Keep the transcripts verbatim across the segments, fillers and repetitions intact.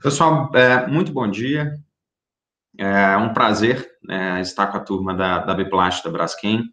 Pessoal, é, muito bom dia. É um prazer é, estar com a turma da, da Biplast da Braskem.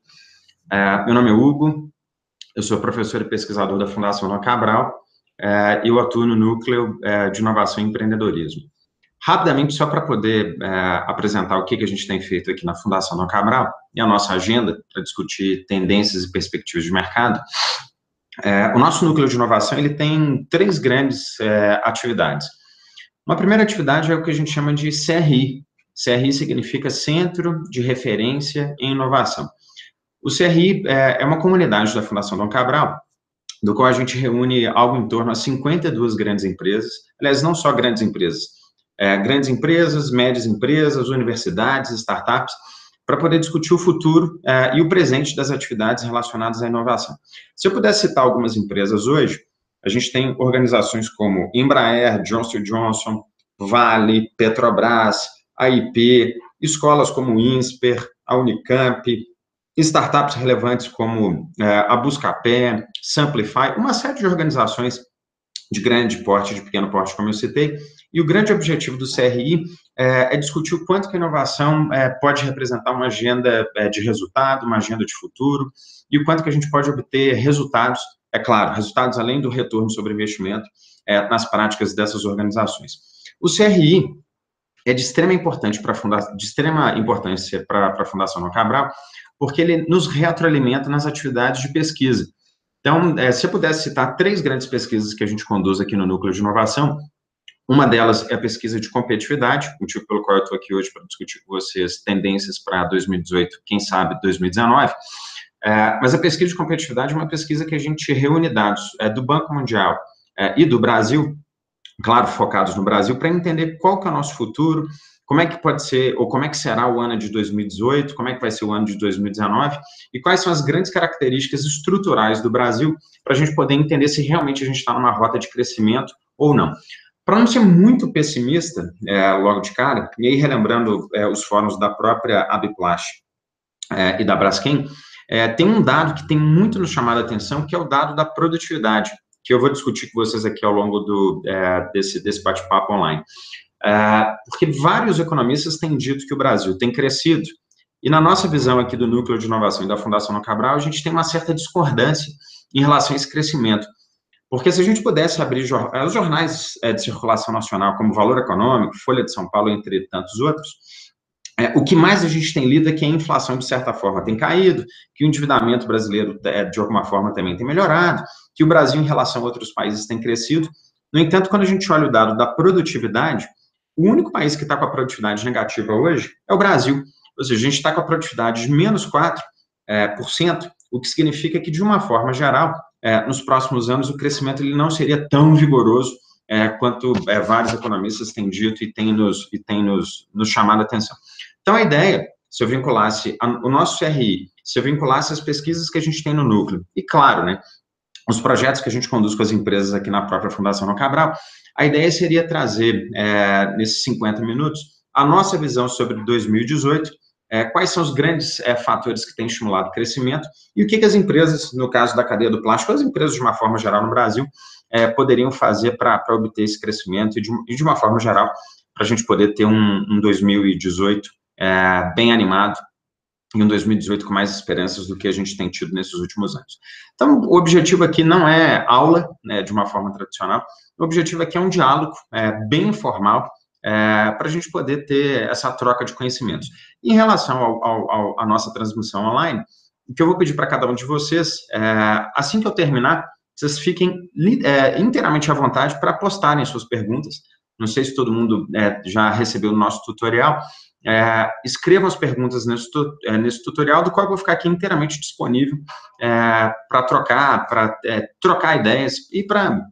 É, meu nome é Hugo, eu sou professor e pesquisador da Fundação Noah Cabral é, e eu atuo no Núcleo é, de Inovação e Empreendedorismo. Rapidamente, só para poder é, apresentar o que, que a gente tem feito aqui na Fundação Noah Cabral e a nossa agenda para discutir tendências e perspectivas de mercado. É, o nosso Núcleo de Inovação ele tem três grandes é, atividades. Uma primeira atividade é o que a gente chama de C R I. C R I significa Centro de Referência em Inovação. O C R I é uma comunidade da Fundação Dom Cabral, do qual a gente reúne algo em torno a cinquenta e duas grandes empresas, aliás, não só grandes empresas, é, grandes empresas, médias empresas, universidades, startups, para poder discutir o futuro é, e o presente das atividades relacionadas à inovação. Se eu pudesse citar algumas empresas hoje, a gente tem organizações como Embraer, Johnson and Johnson, Vale, Petrobras, A I P, escolas como o INSPER, a Unicamp, startups relevantes como é, a Buscapé, Samplify, uma série de organizações de grande porte, de pequeno porte, como eu citei, e o grande objetivo do C R I é, é discutir o quanto que a inovação é, pode representar uma agenda é, de resultado, uma agenda de futuro, e o quanto que a gente pode obter resultados, é claro, resultados além do retorno sobre investimento é, nas práticas dessas organizações. O C R I é de extrema importância para a Fundação, de extrema importância para a Fundação Noah Cabral, porque ele nos retroalimenta nas atividades de pesquisa. Então, é, se eu pudesse citar três grandes pesquisas que a gente conduz aqui no Núcleo de Inovação, uma delas é a pesquisa de competitividade, motivo pelo qual eu estou aqui hoje para discutir com vocês tendências para dois mil e dezoito, quem sabe dois mil e dezenove, é, mas a pesquisa de competitividade é uma pesquisa que a gente reúne dados é, do Banco Mundial é, e do Brasil, claro, focados no Brasil, para entender qual que é o nosso futuro, como é que pode ser, ou como é que será o ano de dois mil e dezoito, como é que vai ser o ano de dois mil e dezenove, e quais são as grandes características estruturais do Brasil, para a gente poder entender se realmente a gente está numa rota de crescimento ou não. Para não ser muito pessimista, é, logo de cara, e aí relembrando é, os fóruns da própria Abiplast é, e da Braskem, é, tem um dado que tem muito nos chamado a atenção, que é o dado da produtividade, que eu vou discutir com vocês aqui ao longo do, é, desse, desse bate-papo online. É, porque vários economistas têm dito que o Brasil tem crescido, e na nossa visão aqui do Núcleo de Inovação e da Fundação Noah Cabral, a gente tem uma certa discordância em relação a esse crescimento. Porque se a gente pudesse abrir jor os jornais é, de circulação nacional, como Valor Econômico, Folha de São Paulo, entre tantos outros, é, o que mais a gente tem lido é que a inflação, de certa forma, tem caído, que o endividamento brasileiro, é, de alguma forma, também tem melhorado, que o Brasil, em relação a outros países, tem crescido. No entanto, quando a gente olha o dado da produtividade, o único país que está com a produtividade negativa hoje é o Brasil. Ou seja, a gente está com a produtividade de menos quatro por cento, é, o que significa que, de uma forma geral, é, nos próximos anos, o crescimento ele não seria tão vigoroso é, quanto é, vários economistas têm dito e têm nos, e têm nos, nos chamado a atenção. Então, a ideia, se eu vinculasse a, o nosso C R I, se eu vinculasse as pesquisas que a gente tem no núcleo, e claro, né, os projetos que a gente conduz com as empresas aqui na própria Fundação Noah Cabral, a ideia seria trazer, é, nesses cinquenta minutos, a nossa visão sobre dois mil e dezoito, é, quais são os grandes é, fatores que têm estimulado o crescimento e o que, que as empresas, no caso da cadeia do plástico, as empresas de uma forma geral no Brasil, é, poderiam fazer para obter esse crescimento e de, e de uma forma geral, para a gente poder ter um, um dois mil e dezoito é, bem animado e um dois mil e dezoito com mais esperanças do que a gente tem tido nesses últimos anos. Então, o objetivo aqui não é aula, né, de uma forma tradicional, o objetivo aqui é um diálogo é, bem informal, é, para a gente poder ter essa troca de conhecimentos. Em relação ao, ao, ao, à nossa transmissão online, o que eu vou pedir para cada um de vocês, é, assim que eu terminar, vocês fiquem é, inteiramente à vontade para postarem suas perguntas. Não sei se todo mundo é, já recebeu o nosso tutorial. É, escrevam as perguntas nesse, é, nesse tutorial, do qual eu vou ficar aqui inteiramente disponível é, para trocar, para é, trocar ideias e para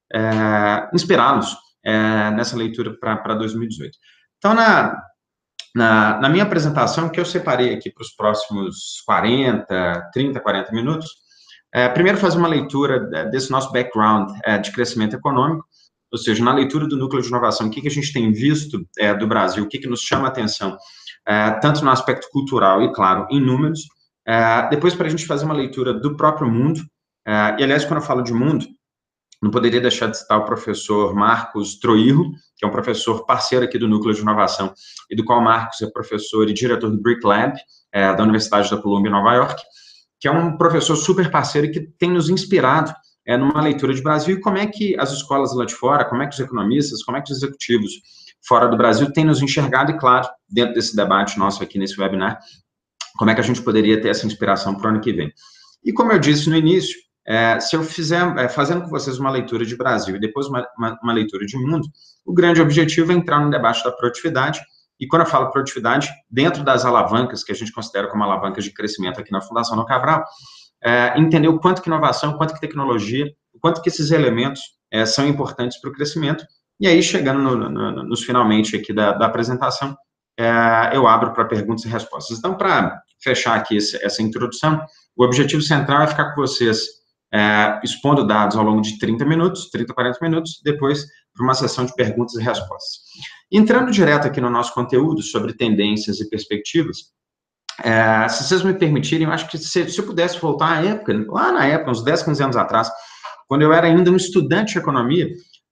é, inspirá-los é, nessa leitura para dois mil e dezoito. Então, na, na, na minha apresentação, que eu separei aqui para os próximos quarenta, trinta, quarenta minutos, é, primeiro fazer uma leitura desse nosso background é, de crescimento econômico, ou seja, na leitura do núcleo de inovação, o que, que a gente tem visto é, do Brasil, o que, que nos chama a atenção, é, tanto no aspecto cultural e, claro, em números. É, depois, para a gente fazer uma leitura do próprio mundo, é, e, aliás, quando eu falo de mundo, não poderia deixar de citar o professor Marcos Troirro, que é um professor parceiro aqui do Núcleo de Inovação, e do qual Marcos é professor e diretor do Brick Lab, é, da Universidade da Colômbia, em Nova York, que é um professor super parceiro e que tem nos inspirado é, numa leitura de Brasil e como é que as escolas lá de fora, como é que os economistas, como é que os executivos fora do Brasil têm nos enxergado, e claro, dentro desse debate nosso aqui nesse webinar, como é que a gente poderia ter essa inspiração para o ano que vem. E como eu disse no início, é, se eu fizer, é, fazendo com vocês uma leitura de Brasil e depois uma, uma, uma leitura de mundo, o grande objetivo é entrar no debate da produtividade. E quando eu falo produtividade, dentro das alavancas que a gente considera como alavancas de crescimento aqui na Fundação Dom Cabral, é, entender o quanto que inovação, o quanto que tecnologia, o quanto que esses elementos é, são importantes para o crescimento. E aí, chegando no, no, nos finalmente aqui da, da apresentação, é, eu abro para perguntas e respostas. Então, para fechar aqui esse, essa introdução, o objetivo central é ficar com vocês é, expondo dados ao longo de trinta minutos, trinta, quarenta minutos, depois para uma sessão de perguntas e respostas. Entrando direto aqui no nosso conteúdo sobre tendências e perspectivas, é, se vocês me permitirem, eu acho que se, se eu pudesse voltar à época, lá na época, uns dez, quinze anos atrás, quando eu era ainda um estudante de economia,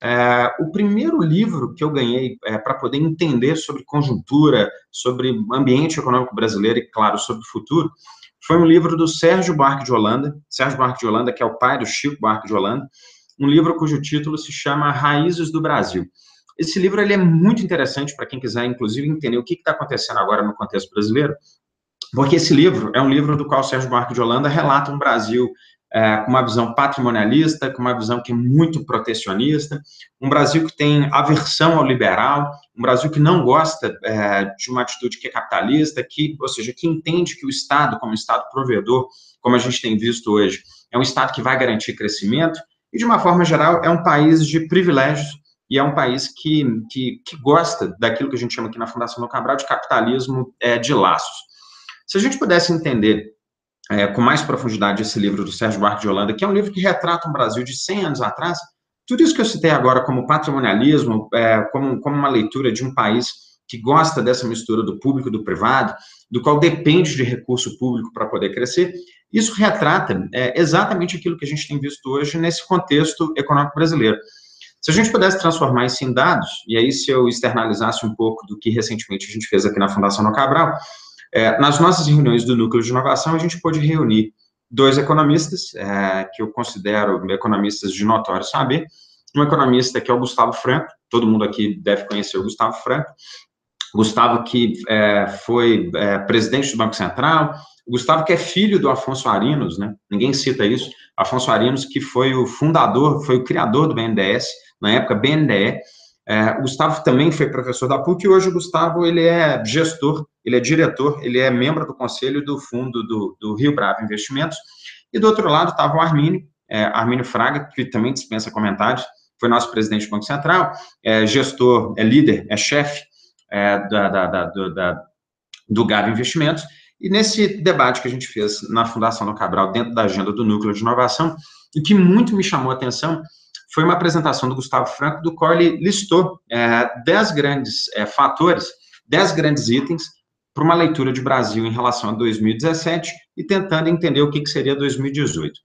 é, o primeiro livro que eu ganhei é, para poder entender sobre conjuntura, sobre ambiente econômico brasileiro e, claro, sobre o futuro, foi um livro do Sérgio Buarque de Holanda, Sérgio Buarque de Holanda, que é o pai do Chico Buarque de Holanda, um livro cujo título se chama Raízes do Brasil. Esse livro ele é muito interessante para quem quiser, inclusive, entender o que está acontecendo agora no contexto brasileiro, porque esse livro é um livro do qual o Sérgio Buarque de Holanda relata um Brasil é, com uma visão patrimonialista, com uma visão que é muito protecionista, um Brasil que tem aversão ao liberal, um Brasil que não gosta é, de uma atitude que é capitalista, que, ou seja, que entende que o Estado, como Estado provedor, como a gente tem visto hoje, é um Estado que vai garantir crescimento, e, de uma forma geral, é um país de privilégios, e é um país que, que, que gosta daquilo que a gente chama aqui na Fundação Dom Cabral de capitalismo é, de laços. Se a gente pudesse entender é, com mais profundidade esse livro do Sérgio Buarque de Holanda, que é um livro que retrata um Brasil de cem anos atrás, tudo isso que eu citei agora como patrimonialismo, é, como, como uma leitura de um país que gosta dessa mistura do público e do privado, do qual depende de recurso público para poder crescer, isso retrata é, exatamente aquilo que a gente tem visto hoje nesse contexto econômico brasileiro. Se a gente pudesse transformar isso em dados, e aí se eu externalizasse um pouco do que recentemente a gente fez aqui na Fundação Dom Cabral, é, nas nossas reuniões do Núcleo de Inovação, a gente pôde reunir dois economistas, é, que eu considero economistas de notório saber, um economista que é o Gustavo Franco, todo mundo aqui deve conhecer o Gustavo Franco, Gustavo que é, foi é, presidente do Banco Central, o Gustavo que é filho do Afonso Arinos, né? Ninguém cita isso, Afonso Arinos que foi o fundador, foi o criador do B N D E S, na época B N D E, é, o Gustavo também foi professor da P U C, e hoje o Gustavo ele é gestor, ele é diretor, ele é membro do conselho do fundo do, do Rio Bravo Investimentos, e do outro lado estava o Armínio, é, Armínio Fraga, que também dispensa comentários, foi nosso presidente do Banco Central, é gestor, é líder, é chefe é, da, da, da, do, da, do Gava Investimentos, e nesse debate que a gente fez na Fundação Dom Cabral, dentro da agenda do Núcleo de Inovação, o que muito me chamou a atenção foi uma apresentação do Gustavo Franco, do qual ele listou é, dez grandes é, fatores, dez grandes itens para uma leitura de Brasil em relação a dois mil e dezessete e tentando entender o que, que seria dois mil e dezoito.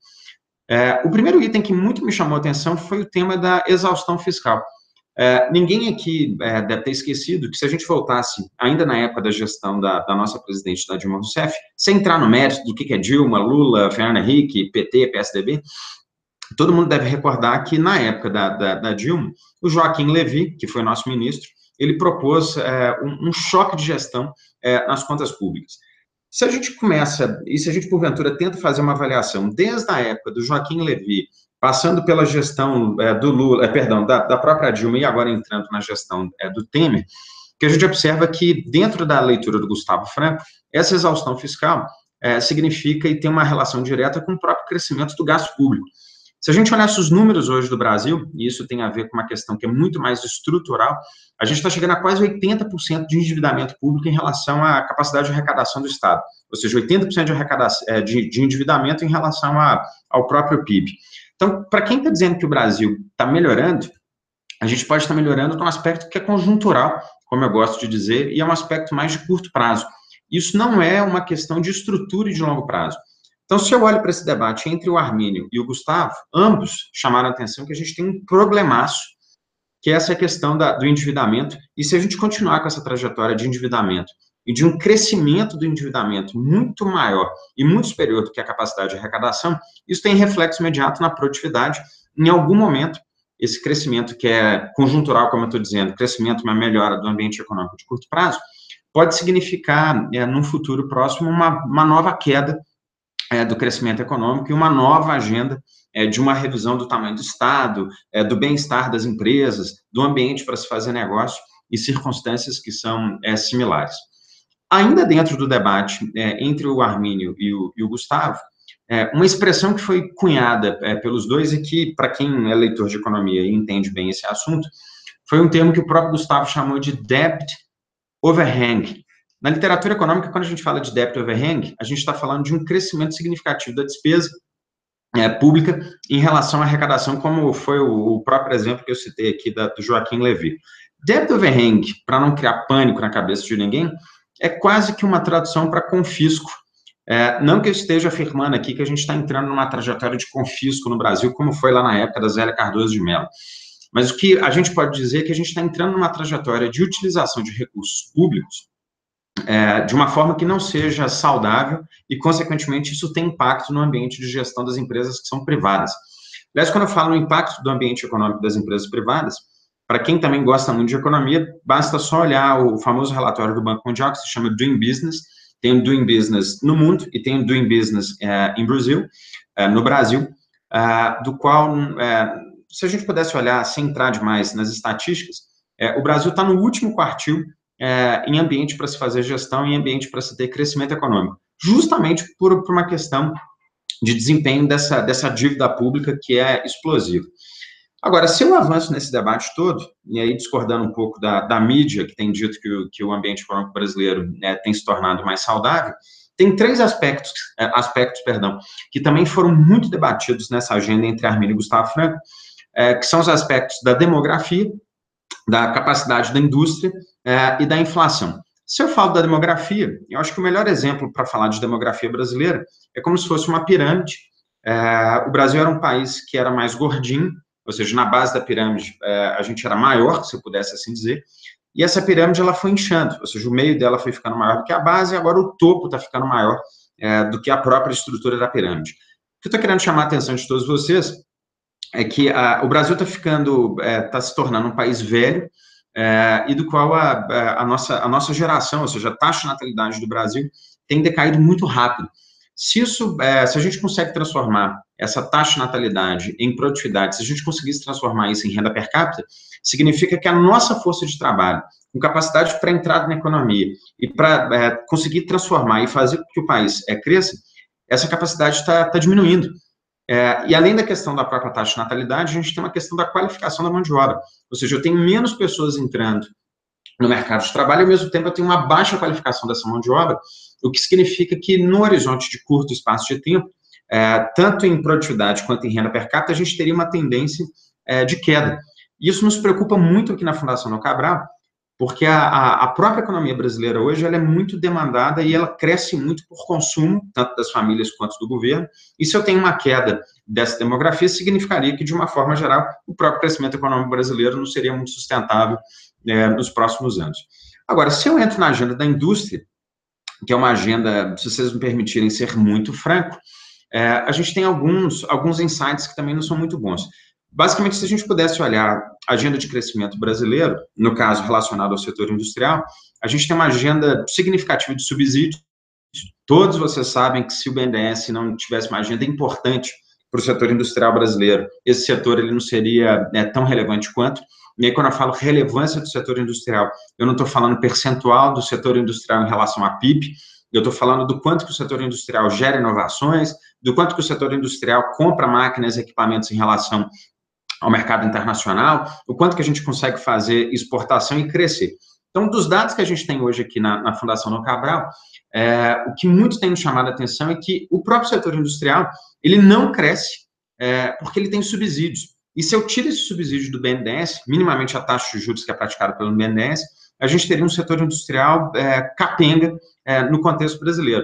É, o primeiro item que muito me chamou a atenção foi o tema da exaustão fiscal. É, ninguém aqui é, deve ter esquecido que se a gente voltasse, ainda na época da gestão da, da nossa presidente, da Dilma Rousseff, sem entrar no mérito do que, que é Dilma, Lula, Fernando Henrique, P T, P S D B, todo mundo deve recordar que, na época da, da, da Dilma, o Joaquim Levy, que foi nosso ministro, ele propôs é, um, um choque de gestão é, nas contas públicas. Se a gente começa, e se a gente, porventura, tenta fazer uma avaliação desde a época do Joaquim Levy, passando pela gestão é, do Lula, é, perdão, da, da própria Dilma, e agora entrando na gestão é, do Temer, que a gente observa que, dentro da leitura do Gustavo Franco, essa exaustão fiscal é, significa e tem uma relação direta com o próprio crescimento do gasto público. Se a gente olhasse os números hoje do Brasil, e isso tem a ver com uma questão que é muito mais estrutural, a gente está chegando a quase oitenta por cento de endividamento público em relação à capacidade de arrecadação do Estado, ou seja, oitenta por cento de, arrecadação, de, de endividamento em relação a, ao próprio P I B. Então, para quem está dizendo que o Brasil está melhorando, a gente pode estar melhorando num aspecto que é conjuntural, como eu gosto de dizer, e é um aspecto mais de curto prazo. Isso não é uma questão de estrutura e de longo prazo. Então, se eu olho para esse debate entre o Armínio e o Gustavo, ambos chamaram a atenção que a gente tem um problemaço, que é essa questão da, do endividamento, e se a gente continuar com essa trajetória de endividamento e de um crescimento do endividamento muito maior e muito superior do que a capacidade de arrecadação, isso tem reflexo imediato na produtividade. Em algum momento, esse crescimento que é conjuntural, como eu estou dizendo, crescimento, uma melhora do ambiente econômico de curto prazo, pode significar, é, num futuro próximo, uma, uma nova queda é, do crescimento econômico e uma nova agenda é, de uma revisão do tamanho do Estado, é, do bem-estar das empresas, do ambiente para se fazer negócio e circunstâncias que são é, similares. Ainda dentro do debate é, entre o Armínio e o, e o Gustavo, é, uma expressão que foi cunhada é, pelos dois e que, para quem é leitor de economia e entende bem esse assunto, foi um termo que o próprio Gustavo chamou de debt overhang. Na literatura econômica, quando a gente fala de debt overhang, a gente está falando de um crescimento significativo da despesa é, pública em relação à arrecadação, como foi o, o próprio exemplo que eu citei aqui da, do Joaquim Levy. Debt overhang, para não criar pânico na cabeça de ninguém, é quase que uma tradução para confisco. É, não que eu esteja afirmando aqui que a gente está entrando numa trajetória de confisco no Brasil, como foi lá na época da Zélia Cardoso de Mello. Mas o que a gente pode dizer é que a gente está entrando numa trajetória de utilização de recursos públicos é, de uma forma que não seja saudável e, consequentemente, isso tem impacto no ambiente de gestão das empresas que são privadas. Aliás, quando eu falo no impacto do ambiente econômico das empresas privadas, para quem também gosta muito de economia, basta só olhar o famoso relatório do Banco Mundial, que se chama Doing Business. Tem o Doing Business no mundo e tem o Doing Business é, em Brasil, é, no Brasil, é, do qual, é, se a gente pudesse olhar sem entrar demais nas estatísticas, é, o Brasil está no último quartil é, em ambiente para se fazer gestão, em ambiente para se ter crescimento econômico, justamente por, por uma questão de desempenho dessa, dessa dívida pública que é explosiva. Agora, se eu avanço nesse debate todo, e aí discordando um pouco da, da mídia, que tem dito que o, que o ambiente econômico brasileiro né, tem se tornado mais saudável, tem três aspectos, aspectos perdão, que também foram muito debatidos nessa agenda entre Armínio e Gustavo Franco, é, que são os aspectos da demografia, da capacidade da indústria é, e da inflação. Se eu falo da demografia, eu acho que o melhor exemplo para falar de demografia brasileira é como se fosse uma pirâmide. É, o Brasil era um país que era mais gordinho, ou seja, na base da pirâmide é, a gente era maior, se eu pudesse assim dizer, e essa pirâmide ela foi inchando, ou seja, o meio dela foi ficando maior do que a base, e agora o topo está ficando maior é, do que a própria estrutura da pirâmide. O que eu estou querendo chamar a atenção de todos vocês é que a, o Brasil está ficando, está é, se tornando um país velho, é, e do qual a, a, nossa, a nossa geração, ou seja, a taxa de natalidade do Brasil tem decaído muito rápido. Se isso, é, se a gente consegue transformar essa taxa de natalidade em produtividade, se a gente conseguisse transformar isso em renda per capita, significa que a nossa força de trabalho, com capacidade para entrada na economia e para é, conseguir transformar e fazer com que o país é, cresça, essa capacidade está tá diminuindo. É, e além da questão da própria taxa de natalidade, a gente tem uma questão da qualificação da mão de obra, ou seja, eu tenho menos pessoas entrando no mercado de trabalho e, ao mesmo tempo, eu tenho uma baixa qualificação dessa mão de obra, o que significa que, no horizonte de curto espaço de tempo, é, tanto em produtividade quanto em renda per capita, a gente teria uma tendência é, de queda. E isso nos preocupa muito aqui na Fundação No Cabral, porque a, a, a própria economia brasileira hoje ela é muito demandada e ela cresce muito por consumo, tanto das famílias quanto do governo, e se eu tenho uma queda dessa demografia, significaria que, de uma forma geral, o próprio crescimento econômico brasileiro não seria muito sustentável é, nos próximos anos. Agora, se eu entro na agenda da indústria, que é uma agenda, se vocês me permitirem ser muito franco, é, a gente tem alguns, alguns insights que também não são muito bons. Basicamente, se a gente pudesse olhar a agenda de crescimento brasileiro, no caso relacionado ao setor industrial, a gente tem uma agenda significativa de subsídios. Todos vocês sabem que se o B N D E S não tivesse uma agenda importante para o setor industrial brasileiro, esse setor ele não seria é, tão relevante quanto. E aí, quando eu falo relevância do setor industrial, eu não estou falando percentual do setor industrial em relação à P I B, eu estou falando do quanto que o setor industrial gera inovações, do quanto que o setor industrial compra máquinas e equipamentos em relação ao mercado internacional, o quanto que a gente consegue fazer exportação e crescer. Então, dos dados que a gente tem hoje aqui na, na Fundação No Cabral, é, o que muito tem nos chamado a atenção é que o próprio setor industrial, ele não cresce é, porque ele tem subsídios. E se eu tiro esse subsídio do B N D E S, minimamente a taxa de juros que é praticada pelo B N D E S, a gente teria um setor industrial é, capenga é, no contexto brasileiro.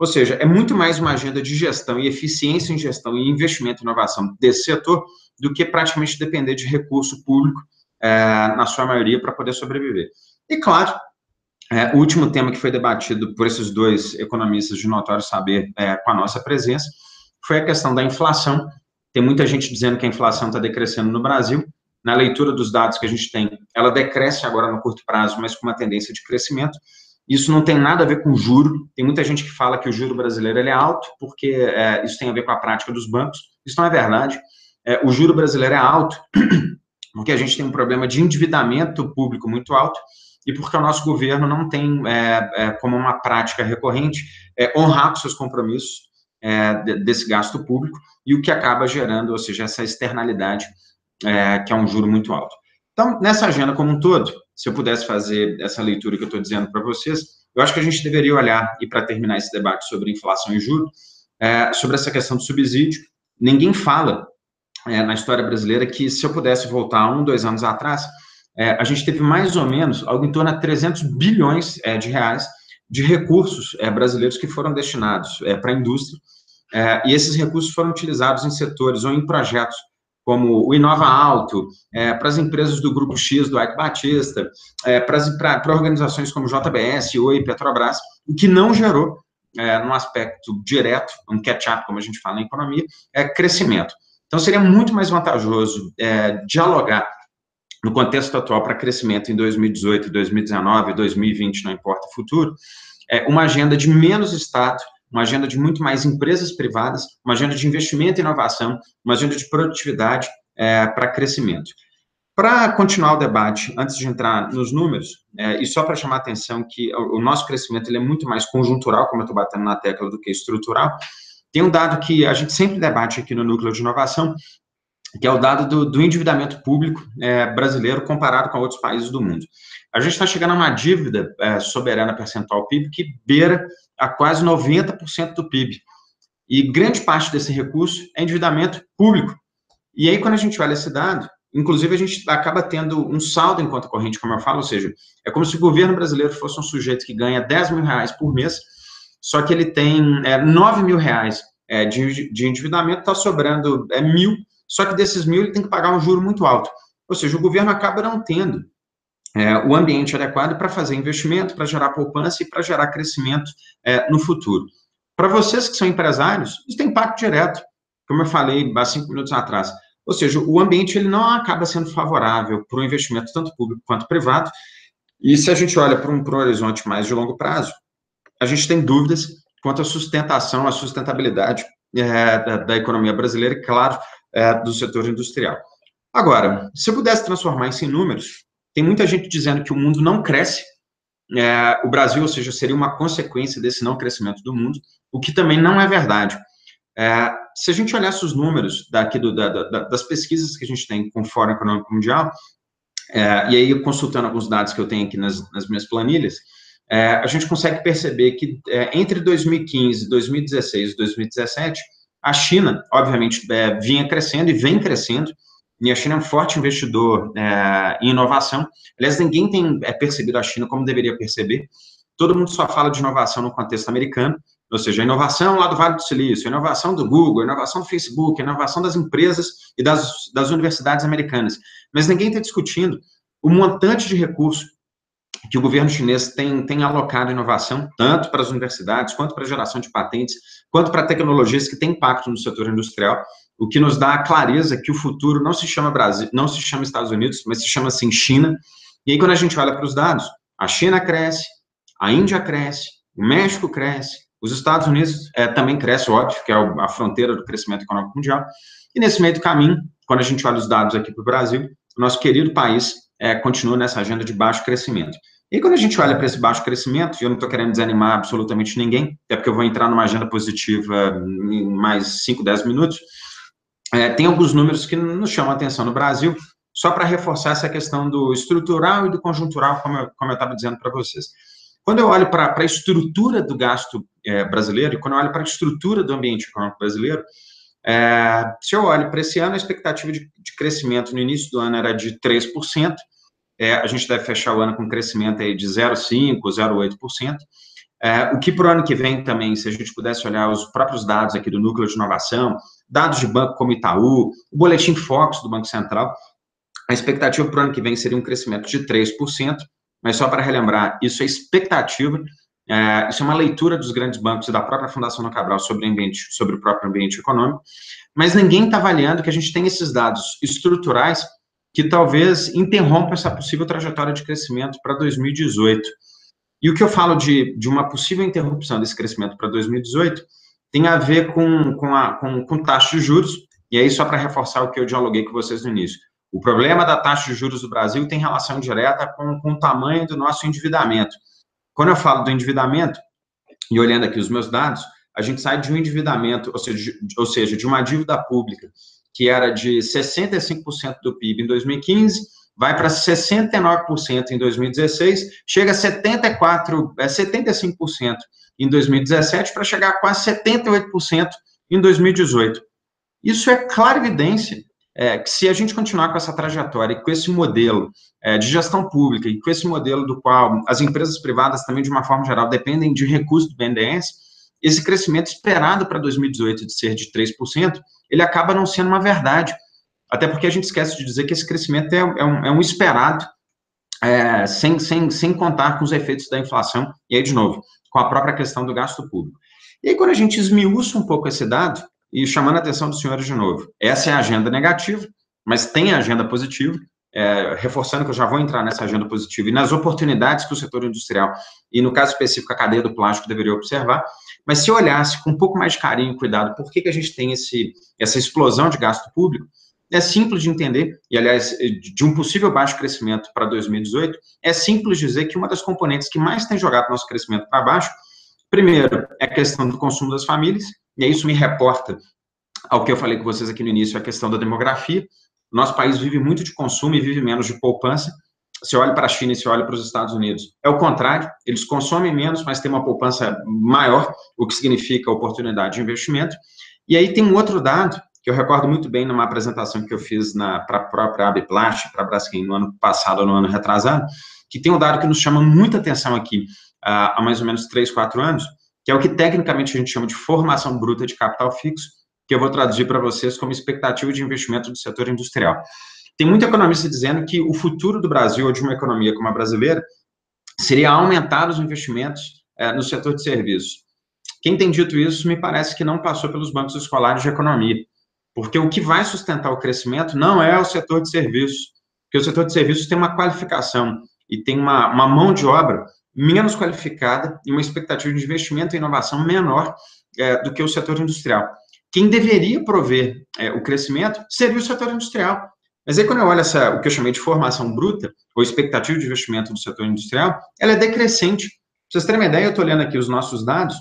Ou seja, é muito mais uma agenda de gestão e eficiência em gestão e investimento e inovação desse setor do que praticamente depender de recurso público, é, na sua maioria, para poder sobreviver. E, claro, é, o último tema que foi debatido por esses dois economistas de notório saber, é, com a nossa presença, foi a questão da inflação. Tem muita gente dizendo que a inflação está decrescendo no Brasil. Na leitura dos dados que a gente tem, ela decresce agora no curto prazo, mas com uma tendência de crescimento. Isso não tem nada a ver com juro. Tem muita gente que fala que o juro brasileiro ele é alto, porque é, isso tem a ver com a prática dos bancos. Isso não é verdade. É, o juro brasileiro é alto, porque a gente tem um problema de endividamento público muito alto, e porque o nosso governo não tem é, é, como uma prática recorrente é, honrar com seus compromissos é, desse gasto público, e o que acaba gerando, ou seja, essa externalidade, é, que é um juro muito alto. Então, nessa agenda como um todo, se eu pudesse fazer essa leitura que eu estou dizendo para vocês, eu acho que a gente deveria olhar, e para terminar esse debate sobre inflação e juros, é, sobre essa questão do subsídio. Ninguém fala é, na história brasileira que, se eu pudesse voltar um, dois anos atrás, é, a gente teve mais ou menos algo em torno de trezentos bilhões é, de reais de recursos é, brasileiros que foram destinados é, para a indústria, é, e esses recursos foram utilizados em setores ou em projetos como o Inova Alto, é, para as empresas do Grupo X, do Ike Batista, é, para organizações como J B S, Oi, Petrobras, o que não gerou, é, num aspecto direto, um catch-up, como a gente fala em economia, é crescimento. Então, seria muito mais vantajoso é, dialogar no contexto atual para crescimento em dois mil e dezoito, dois mil e dezenove, dois mil e vinte, não importa o futuro, é uma agenda de menos Estado, uma agenda de muito mais empresas privadas, uma agenda de investimento e inovação, uma agenda de produtividade é, para crescimento. Para continuar o debate, antes de entrar nos números, é, e só para chamar a atenção que o, o nosso crescimento ele é muito mais conjuntural, como eu estou batendo na tecla, do que estrutural, tem um dado que a gente sempre debate aqui no Núcleo de Inovação, que é o dado do, do endividamento público é, brasileiro comparado com outros países do mundo. A gente está chegando a uma dívida é, soberana percentual P I B que beira a quase noventa por cento do P I B. E grande parte desse recurso é endividamento público. E aí, quando a gente olha esse dado, inclusive a gente acaba tendo um saldo em conta corrente, como eu falo, ou seja, é como se o governo brasileiro fosse um sujeito que ganha dez mil reais por mês, só que ele tem é, nove mil reais é, de, de endividamento, está sobrando é, mil, só que desses mil ele tem que pagar um juro muito alto. Ou seja, o governo acaba não tendo é, o ambiente adequado para fazer investimento, para gerar poupança e para gerar crescimento é, no futuro. Para vocês que são empresários, isso tem impacto direto, como eu falei há cinco minutos atrás. Ou seja, o ambiente ele não acaba sendo favorável para o investimento tanto público quanto privado, e se a gente olha para um, para um horizonte mais de longo prazo, a gente tem dúvidas quanto à sustentação, à sustentabilidade é, da, da economia brasileira e, claro, é, do setor industrial. Agora, se eu pudesse transformar isso em números, tem muita gente dizendo que o mundo não cresce, é, o Brasil, ou seja, seria uma consequência desse não crescimento do mundo, o que também não é verdade. É, se a gente olhasse os números daqui do, da, da, das pesquisas que a gente tem com o Fórum Econômico Mundial, é, e aí consultando alguns dados que eu tenho aqui nas, nas minhas planilhas, é, a gente consegue perceber que é, entre dois mil e quinze, dois mil e dezesseis e dois mil e dezessete, a China, obviamente, é, vinha crescendo e vem crescendo, e a China é um forte investidor é, em inovação. Aliás, ninguém tem é, percebido a China como deveria perceber. Todo mundo só fala de inovação no contexto americano, ou seja, a inovação lá do Vale do Silício, a inovação do Google, a inovação do Facebook, a inovação das empresas e das, das universidades americanas. Mas ninguém está discutindo o montante de recursos que o governo chinês tem, tem alocado em inovação, tanto para as universidades, quanto para a geração de patentes, quanto para tecnologias que têm impacto no setor industrial, o que nos dá a clareza que o futuro não se chama Brasil, não se chama Estados Unidos, mas se chama, assim, China. E aí, quando a gente olha para os dados, a China cresce, a Índia cresce, o México cresce, os Estados Unidos é, também cresce, óbvio, que é a fronteira do crescimento econômico mundial, e nesse meio do caminho, quando a gente olha os dados aqui para o Brasil, o nosso querido país é, continua nessa agenda de baixo crescimento. E quando a gente olha para esse baixo crescimento, e eu não estou querendo desanimar absolutamente ninguém, até porque eu vou entrar numa agenda positiva em mais cinco, dez minutos, é, tem alguns números que nos chamam a atenção no Brasil, só para reforçar essa questão do estrutural e do conjuntural, como eu como eu estava dizendo para vocês. Quando eu olho para a estrutura do gasto é, brasileiro, e quando eu olho para a estrutura do ambiente econômico brasileiro, é, se eu olho para esse ano, a expectativa de, de crescimento no início do ano era de três por cento, é, a gente deve fechar o ano com um crescimento aí de zero vírgula cinco por cento, zero vírgula oito por cento, É, o que para o ano que vem também, se a gente pudesse olhar os próprios dados aqui do Núcleo de Inovação, dados de banco como Itaú, o Boletim Focus do Banco Central, a expectativa para o ano que vem seria um crescimento de três por cento, mas só para relembrar, isso é expectativa, é, isso é uma leitura dos grandes bancos e da própria Fundação Dom Cabral sobre, ambiente, sobre o próprio ambiente econômico, mas ninguém está avaliando que a gente tem esses dados estruturais que talvez interrompam essa possível trajetória de crescimento para dois mil e dezoito. E o que eu falo de, de uma possível interrupção desse crescimento para dois mil e dezoito tem a ver com, com, a, com, com taxa de juros, e aí só para reforçar o que eu dialoguei com vocês no início. O problema da taxa de juros do Brasil tem relação direta com, com o tamanho do nosso endividamento. Quando eu falo do endividamento, e olhando aqui os meus dados, a gente sai de um endividamento, ou seja, de, ou seja, de uma dívida pública que era de sessenta e cinco por cento do P I B em dois mil e quinze, vai para sessenta e nove por cento em dois mil e dezesseis, chega a setenta e quatro, é, setenta e cinco por cento em dois mil e dezessete, para chegar a quase setenta e oito por cento em dois mil e dezoito. Isso é clara evidência é, que se a gente continuar com essa trajetória e com esse modelo é, de gestão pública e com esse modelo do qual as empresas privadas também, de uma forma geral, dependem de recursos do B N D E S, esse crescimento esperado para dois mil e dezoito de ser de três por cento, ele acaba não sendo uma verdade. Até porque a gente esquece de dizer que esse crescimento é, é, um, é um esperado, é, sem, sem, sem contar com os efeitos da inflação, e aí, de novo, com a própria questão do gasto público. E aí, quando a gente esmiuça um pouco esse dado, e chamando a atenção dos senhores de novo, essa é a agenda negativa, mas tem a agenda positiva, é, reforçando que eu já vou entrar nessa agenda positiva e nas oportunidades que o setor industrial, e no caso específico a cadeia do plástico, deveria observar, mas se olhasse com um pouco mais de carinho e cuidado, por que, que a gente tem esse, essa explosão de gasto público, é simples de entender, e aliás, de um possível baixo crescimento para dois mil e dezoito, é simples dizer que uma das componentes que mais tem jogado nosso crescimento para baixo, primeiro, é a questão do consumo das famílias, e aí isso me reporta ao que eu falei com vocês aqui no início, a questão da demografia. O nosso país vive muito de consumo e vive menos de poupança. Se olha para a China e se olha para os Estados Unidos, é o contrário, eles consomem menos, mas têm uma poupança maior, o que significa oportunidade de investimento. E aí tem um outro dado, que eu recordo muito bem numa apresentação que eu fiz para a própria Abiplast, para a Braskem, no ano passado ou no ano retrasado, que tem um dado que nos chama muita atenção aqui, há mais ou menos três, quatro anos, que é o que tecnicamente a gente chama de formação bruta de capital fixo, que eu vou traduzir para vocês como expectativa de investimento do setor industrial. Tem muito economista dizendo que o futuro do Brasil, ou de uma economia como a brasileira, seria aumentar os investimentos é, no setor de serviços. Quem tem dito isso, me parece que não passou pelos bancos escolares de economia, porque o que vai sustentar o crescimento não é o setor de serviços, porque o setor de serviços tem uma qualificação e tem uma, uma mão de obra menos qualificada e uma expectativa de investimento e inovação menor é, do que o setor industrial. Quem deveria prover é, o crescimento seria o setor industrial. Mas aí, quando eu olho essa, o que eu chamei de formação bruta, ou expectativa de investimento do setor industrial, ela é decrescente. Pra vocês terem uma ideia, eu estou olhando aqui os nossos dados,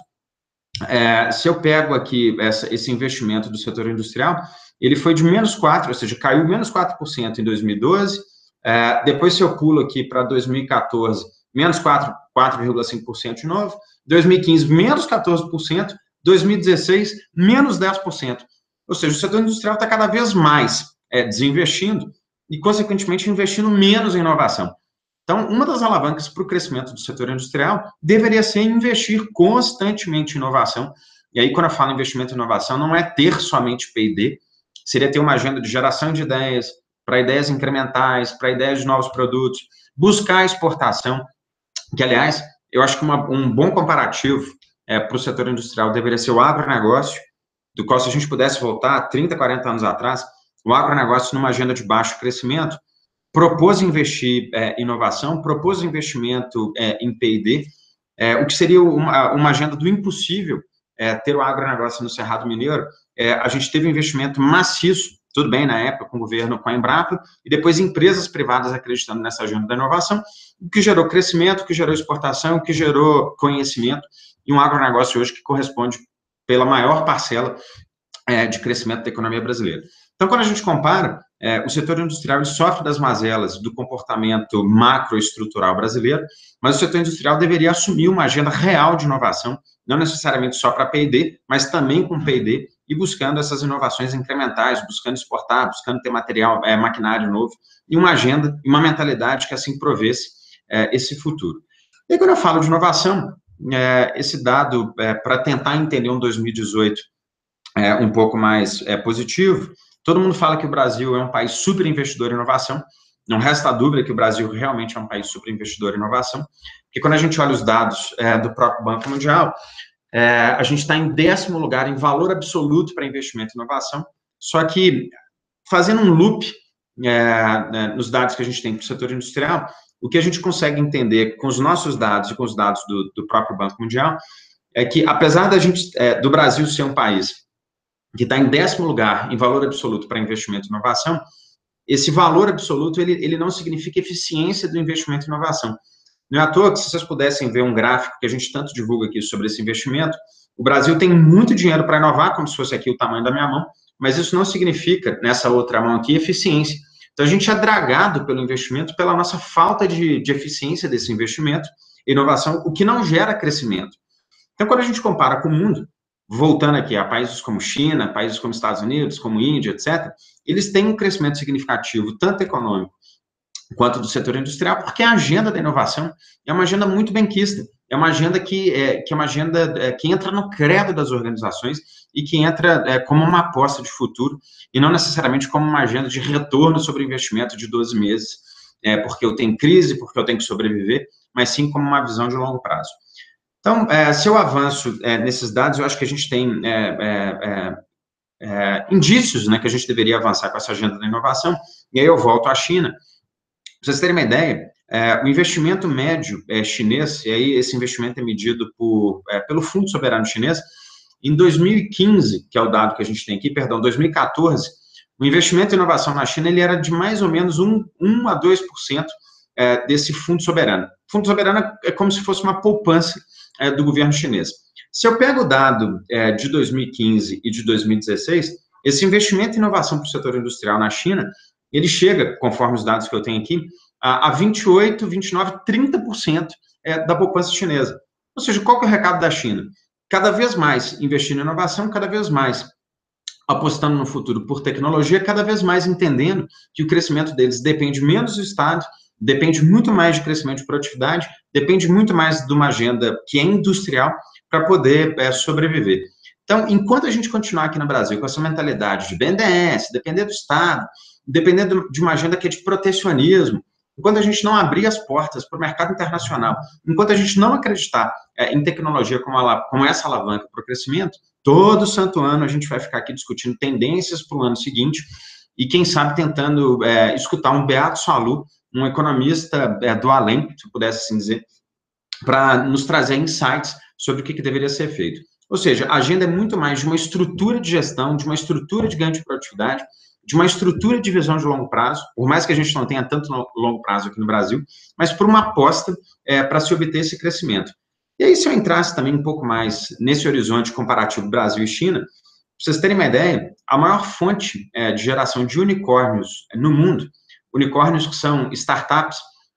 é, se eu pego aqui essa, esse investimento do setor industrial, ele foi de menos quatro, ou seja, caiu menos quatro por cento em dois mil e doze, é, depois se eu pulo aqui para dois mil e quatorze, menos quatro vírgula cinco por cento de novo, dois mil e quinze, menos quatorze por cento, dois mil e dezesseis, menos dez por cento. Ou seja, o setor industrial está cada vez mais é, desinvestindo e, consequentemente, investindo menos em inovação. Então, uma das alavancas para o crescimento do setor industrial deveria ser investir constantemente em inovação. E aí, quando eu falo investimento em inovação, não é ter somente P e D, seria ter uma agenda de geração de ideias, para ideias incrementais, para ideias de novos produtos, buscar a exportação, que, aliás, eu acho que uma, um bom comparativo é, para o setor industrial deveria ser o agronegócio, do qual, se a gente pudesse voltar trinta, quarenta anos atrás, o agronegócio, numa agenda de baixo crescimento, propôs investir em é, inovação, propôs investimento é, em P e D, é, o que seria uma, uma agenda do impossível é, ter o agronegócio no Cerrado Mineiro. É, a gente teve um investimento maciço, tudo bem, na época, com o governo, com a Embrapa, e depois empresas privadas acreditando nessa agenda da inovação, o que gerou crescimento, o que gerou exportação, o que gerou conhecimento, e um agronegócio hoje que corresponde pela maior parcela é, de crescimento da economia brasileira. Então, quando a gente compara, é, o setor industrial sofre das mazelas do comportamento macroestrutural brasileiro, mas o setor industrial deveria assumir uma agenda real de inovação, não necessariamente só para P e D, mas também com P e D, e buscando essas inovações incrementais, buscando exportar, buscando ter material, é, maquinário novo, e uma agenda e uma mentalidade que assim provesse é, esse futuro. E aí, quando eu falo de inovação, é, esse dado, é, para tentar entender um dois mil e dezoito é, um pouco mais é, positivo. Todo mundo fala que o Brasil é um país super investidor em inovação. Não resta dúvida que o Brasil realmente é um país super investidor em inovação, porque quando a gente olha os dados é, do próprio Banco Mundial, é, a gente está em décimo lugar em valor absoluto para investimento em inovação, só que fazendo um loop é, né, nos dados que a gente tem para o setor industrial, o que a gente consegue entender com os nossos dados e com os dados do, do próprio Banco Mundial é que, apesar da gente, é, do Brasil ser um país que está em décimo lugar em valor absoluto para investimento em inovação, esse valor absoluto, ele, ele não significa eficiência do investimento em inovação. Não é à toa que, se vocês pudessem ver um gráfico que a gente tanto divulga aqui sobre esse investimento, o Brasil tem muito dinheiro para inovar, como se fosse aqui o tamanho da minha mão, mas isso não significa, nessa outra mão aqui, eficiência. Então, a gente é dragado pelo investimento pela nossa falta de, de eficiência desse investimento, inovação, o que não gera crescimento. Então, quando a gente compara com o mundo, voltando aqui a países como China, países como Estados Unidos, como Índia, etcétera, eles têm um crescimento significativo, tanto econômico quanto do setor industrial, porque a agenda da inovação é uma agenda muito benquista, é uma agenda que é, que é uma agenda é, que entra no credo das organizações e que entra é, como uma aposta de futuro e não necessariamente como uma agenda de retorno sobre investimento de doze meses, é, porque eu tenho crise, porque eu tenho que sobreviver, mas sim como uma visão de longo prazo. Então, é, se eu avanço é, nesses dados, eu acho que a gente tem é, é, é, indícios, né, que a gente deveria avançar com essa agenda da inovação, e aí eu volto à China. Para vocês terem uma ideia, é, o investimento médio é, chinês, e aí esse investimento é medido por, é, pelo Fundo Soberano Chinês, em dois mil e quinze, que é o dado que a gente tem aqui, perdão, dois mil e quatorze, o investimento em inovação na China ele era de mais ou menos um, um a dois por cento é, desse Fundo Soberano. O Fundo Soberano é como se fosse uma poupança é, do governo chinês. Se eu pego o dado é, de dois mil e quinze e de dois mil e dezesseis, esse investimento em inovação para o setor industrial na China, ele chega, conforme os dados que eu tenho aqui, a, a vinte e oito, vinte e nove, trinta por cento é, da poupança chinesa. Ou seja, qual que é o recado da China? Cada vez mais investindo em inovação, cada vez mais apostando no futuro por tecnologia, cada vez mais entendendo que o crescimento deles depende menos do Estado, depende muito mais de crescimento de produtividade, depende muito mais de uma agenda que é industrial para poder é, sobreviver. Então, enquanto a gente continuar aqui no Brasil com essa mentalidade de B N D E S, depender do Estado, depender de uma agenda que é de protecionismo, enquanto a gente não abrir as portas para o mercado internacional, enquanto a gente não acreditar é, em tecnologia como, a, como essa alavanca para o crescimento, todo santo ano a gente vai ficar aqui discutindo tendências para o ano seguinte e, quem sabe, tentando é, escutar um Beato Salu, um economista é, do além, se eu pudesse assim dizer, para nos trazer insights sobre o que, que deveria ser feito. Ou seja, a agenda é muito mais de uma estrutura de gestão, de uma estrutura de ganho de produtividade, de uma estrutura de visão de longo prazo, por mais que a gente não tenha tanto longo prazo aqui no Brasil, mas por uma aposta é, para se obter esse crescimento. E aí, se eu entrasse também um pouco mais nesse horizonte comparativo Brasil e China, para vocês terem uma ideia, a maior fonte é, de geração de unicórnios no mundo, unicórnios que são startups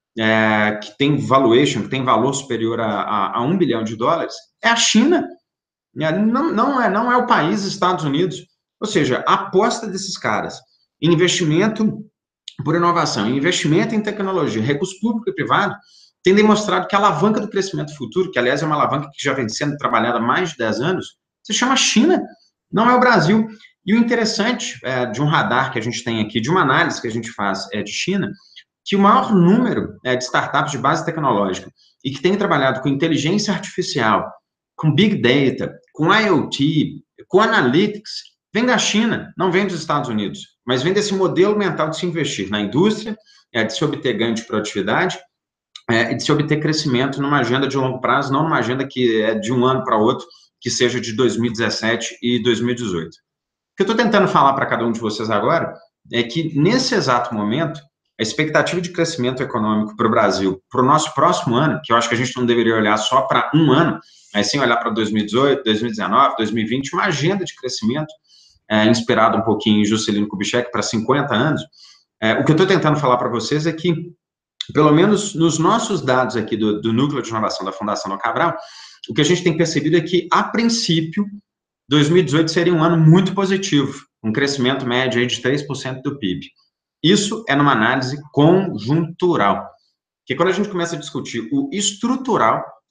é, que têm valuation, que têm valor superior a, a, a um bilhão de dólares, é a China. Não, não, é, não é o país Estados Unidos. Ou seja, a aposta desses caras em investimento por inovação, em investimento em tecnologia, recurso público e privado, tem demonstrado que a alavanca do crescimento futuro, que aliás é uma alavanca que já vem sendo trabalhada há mais de dez anos, se chama China, não é o Brasil. E o interessante é, de um radar que a gente tem aqui, de uma análise que a gente faz é, de China, que o maior número é, de startups de base tecnológica e que tem trabalhado com inteligência artificial, com Big Data, com I O T, com Analytics, vem da China, não vem dos Estados Unidos, mas vem desse modelo mental de se investir na indústria, é, de se obter ganho de produtividade é, e de se obter crescimento numa agenda de longo prazo, não numa agenda que é de um ano para outro, que seja de dois mil e dezessete e dois mil e dezoito. O que eu estou tentando falar para cada um de vocês agora é que, nesse exato momento, a expectativa de crescimento econômico para o Brasil, para o nosso próximo ano, que eu acho que a gente não deveria olhar só para um ano, mas sim olhar para dois mil e dezoito, dois mil e dezenove, dois mil e vinte, uma agenda de crescimento é, inspirada um pouquinho em Juscelino Kubitschek para cinquenta anos. É, o que eu estou tentando falar para vocês é que, pelo menos nos nossos dados aqui do, do Núcleo de Inovação da Fundação Dom Cabral, o que a gente tem percebido é que, a princípio, dois mil e dezoito seria um ano muito positivo, um crescimento médio aí de três por cento do P I B. Isso é numa análise conjuntural, porque quando a gente começa a discutir o estrutural,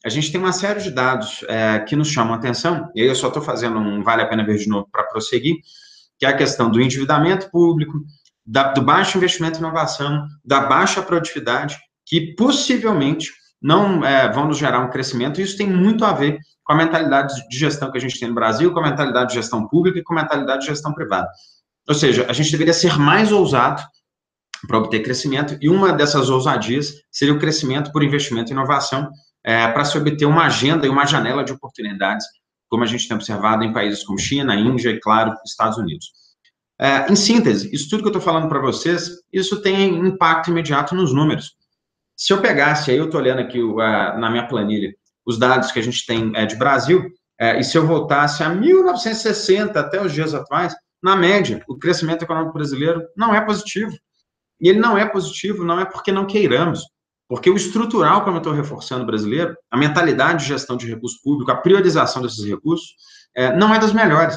a gente tem uma série de dados é, que nos chamam a atenção, e aí eu só estou fazendo um vale a pena ver de novo para prosseguir, que é a questão do endividamento público, da, do baixo investimento em inovação, da baixa produtividade, que possivelmente não é, vão nos gerar um crescimento, e isso tem muito a ver com a mentalidade de gestão que a gente tem no Brasil, com a mentalidade de gestão pública e com a mentalidade de gestão privada. Ou seja, a gente deveria ser mais ousado para obter crescimento, e uma dessas ousadias seria o crescimento por investimento em inovação, é, para se obter uma agenda e uma janela de oportunidades, como a gente tem observado em países como China, Índia e, claro, Estados Unidos. É, em síntese, isso tudo que eu estou falando para vocês, isso tem impacto imediato nos números. Se eu pegasse, aí eu estou olhando aqui uh, na minha planilha, os dados que a gente tem uh, de Brasil, uh, e se eu voltasse a mil novecentos e sessenta até os dias atuais, na média, o crescimento econômico brasileiro não é positivo. E ele não é positivo, não é porque não queiramos, porque o estrutural, como eu estou reforçando, brasileiro, a mentalidade de gestão de recursos públicos, a priorização desses recursos, uh, não é das melhores.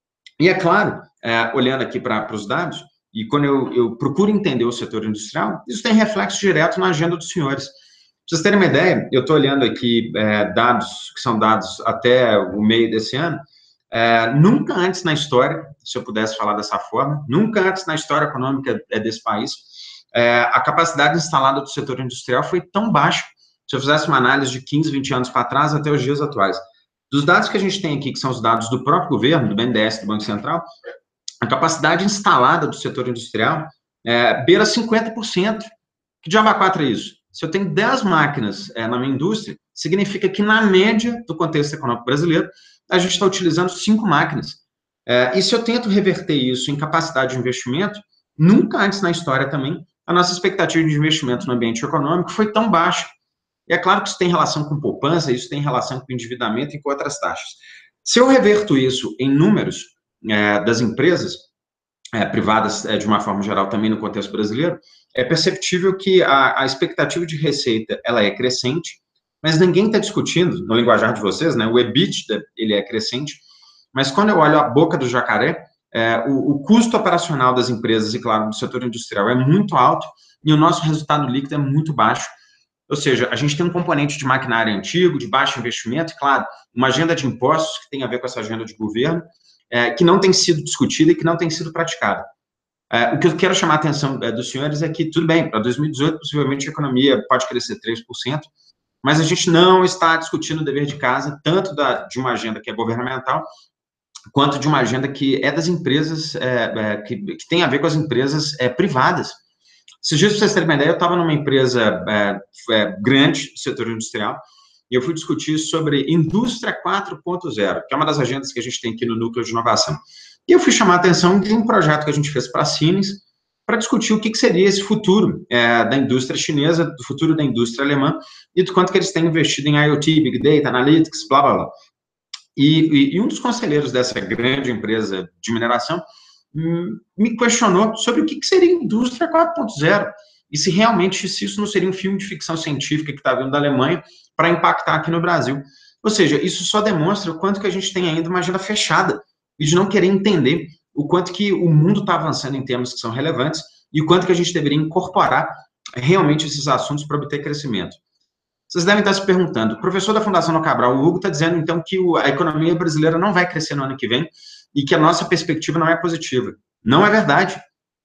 E é claro, uh, olhando aqui para os dados, e quando eu, eu procuro entender o setor industrial, isso tem reflexo direto na agenda dos senhores. Para vocês terem uma ideia, eu estou olhando aqui é, dados que são dados até o meio desse ano, é, nunca antes na história, se eu pudesse falar dessa forma, nunca antes na história econômica desse país, é, a capacidade instalada do setor industrial foi tão baixa, se eu fizesse uma análise de quinze, vinte anos para trás até os dias atuais. Dos dados que a gente tem aqui, que são os dados do próprio governo, do B N D E S, do Banco Central, a capacidade instalada do setor industrial é, beira cinquenta por cento. Que diabo a quatro é isso? Se eu tenho dez máquinas é, na minha indústria, significa que, na média do contexto econômico brasileiro, a gente está utilizando cinco máquinas. É, e se eu tento reverter isso em capacidade de investimento, nunca antes na história também, a nossa expectativa de investimento no ambiente econômico foi tão baixa. E é claro que isso tem relação com poupança, isso tem relação com endividamento e com outras taxas. Se eu reverto isso em números é, das empresas é, privadas, é, de uma forma geral, também no contexto brasileiro, é perceptível que a, a expectativa de receita, ela é crescente, mas ninguém está discutindo, no linguajar de vocês, né, o EBITDA, ele é crescente, mas quando eu olho a boca do jacaré, é, o, o custo operacional das empresas, e claro, do setor industrial, é muito alto, e o nosso resultado líquido é muito baixo. Ou seja, a gente tem um componente de maquinário antigo, de baixo investimento, e, claro, uma agenda de impostos que tem a ver com essa agenda de governo, é, que não tem sido discutida e que não tem sido praticada. É, o que eu quero chamar a atenção é, dos senhores é que, tudo bem, para dois mil e dezoito, possivelmente a economia pode crescer três por cento, mas a gente não está discutindo o dever de casa, tanto da, de uma agenda que é governamental, quanto de uma agenda que é das empresas, é, é, que, que tem a ver com as empresas é, privadas. Esses dias, para vocês terem uma ideia, eu estava numa empresa é, é, grande do setor industrial, e eu fui discutir sobre Indústria quatro ponto zero, que é uma das agendas que a gente tem aqui no Núcleo de Inovação. E eu fui chamar a atenção de um projeto que a gente fez para a Siemens, para discutir o que, que seria esse futuro é, da indústria chinesa, do futuro da indústria alemã, e do quanto que eles têm investido em IoT, Big Data, Analytics, blá, blá, blá. E, e, e um dos conselheiros dessa grande empresa de mineração hum, me questionou sobre o que, que seria Indústria quatro ponto zero, e se realmente se isso não seria um filme de ficção científica que está vindo da Alemanha para impactar aqui no Brasil. Ou seja, isso só demonstra o quanto que a gente tem ainda uma agenda fechada e de não querer entender o quanto que o mundo está avançando em temas que são relevantes e o quanto que a gente deveria incorporar realmente esses assuntos para obter crescimento. Vocês devem estar se perguntando, o professor da Fundação No Cabral, o Hugo, está dizendo, então, que a economia brasileira não vai crescer no ano que vem e que a nossa perspectiva não é positiva. Não é verdade.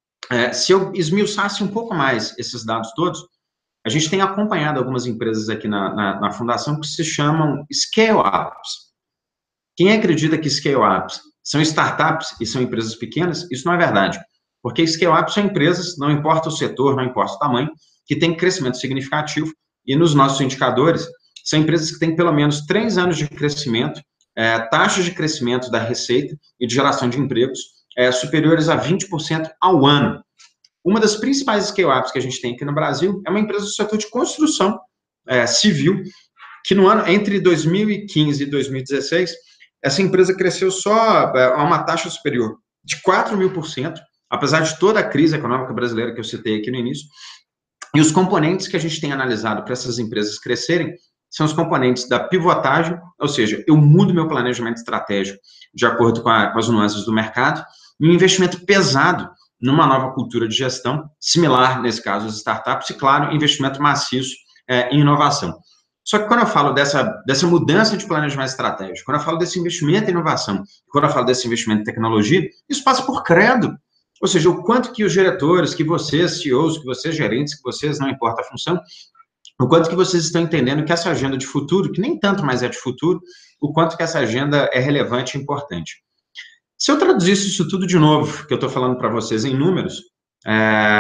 É, se eu esmiuçasse um pouco mais esses dados todos, a gente tem acompanhado algumas empresas aqui na, na, na Fundação que se chamam scale-ups. Quem acredita que scale-ups são startups e são empresas pequenas, isso não é verdade. Porque scale-ups são empresas, não importa o setor, não importa o tamanho, que têm crescimento significativo, e nos nossos indicadores, são empresas que têm pelo menos três anos de crescimento, é, taxas de crescimento da receita e de geração de empregos é, superiores a vinte por cento ao ano. Uma das principais scale-ups que a gente tem aqui no Brasil é uma empresa do setor de construção é, civil, que no ano, entre dois mil e quinze e dois mil e dezesseis, essa empresa cresceu só é, a uma taxa superior de quatro mil por cento, apesar de toda a crise econômica brasileira que eu citei aqui no início. E os componentes que a gente tem analisado para essas empresas crescerem são os componentes da pivotagem, ou seja, eu mudo meu planejamento estratégico de acordo com, a, com as nuances do mercado, e um investimento pesado numa nova cultura de gestão, similar, nesse caso, às startups, e, claro, investimento maciço é, em inovação. Só que quando eu falo dessa, dessa mudança de planejamento estratégico, quando eu falo desse investimento em inovação, quando eu falo desse investimento em tecnologia, isso passa por credo. Ou seja, o quanto que os diretores, que vocês, C E Os, que vocês, gerentes, que vocês, não importa a função, o quanto que vocês estão entendendo que essa agenda de futuro, que nem tanto mais é de futuro, o quanto que essa agenda é relevante e importante. Se eu traduzisse isso tudo de novo, que eu estou falando para vocês em números, é,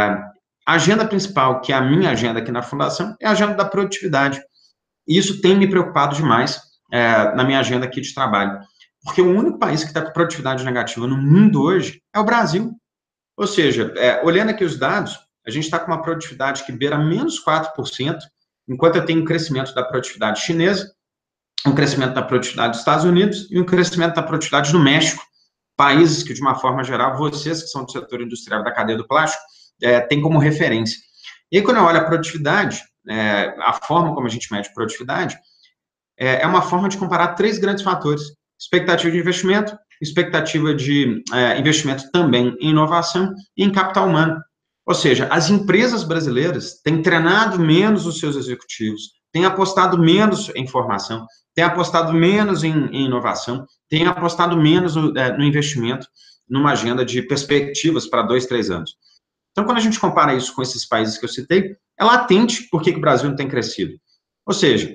a agenda principal, que é a minha agenda aqui na Fundação, é a agenda da produtividade. E isso tem me preocupado demais é, na minha agenda aqui de trabalho. Porque o único país que está com produtividade negativa no mundo hoje é o Brasil. Ou seja, é, olhando aqui os dados, a gente está com uma produtividade que beira menos quatro por cento, enquanto eu tenho um crescimento da produtividade chinesa, um crescimento da produtividade dos Estados Unidos e um crescimento da produtividade no México, países que, de uma forma geral, vocês que são do setor industrial da cadeia do plástico, é, têm como referência. E aí, quando eu olho a produtividade, é, a forma como a gente mede produtividade, é, é uma forma de comparar três grandes fatores: expectativa de investimento, expectativa de é, investimento também em inovação e em capital humano. Ou seja, as empresas brasileiras têm treinado menos os seus executivos, têm apostado menos em formação, têm apostado menos em, em inovação, têm apostado menos no, é, no investimento numa agenda de perspectivas para dois, três anos. Então, quando a gente compara isso com esses países que eu citei, é latente por que o Brasil não tem crescido. Ou seja,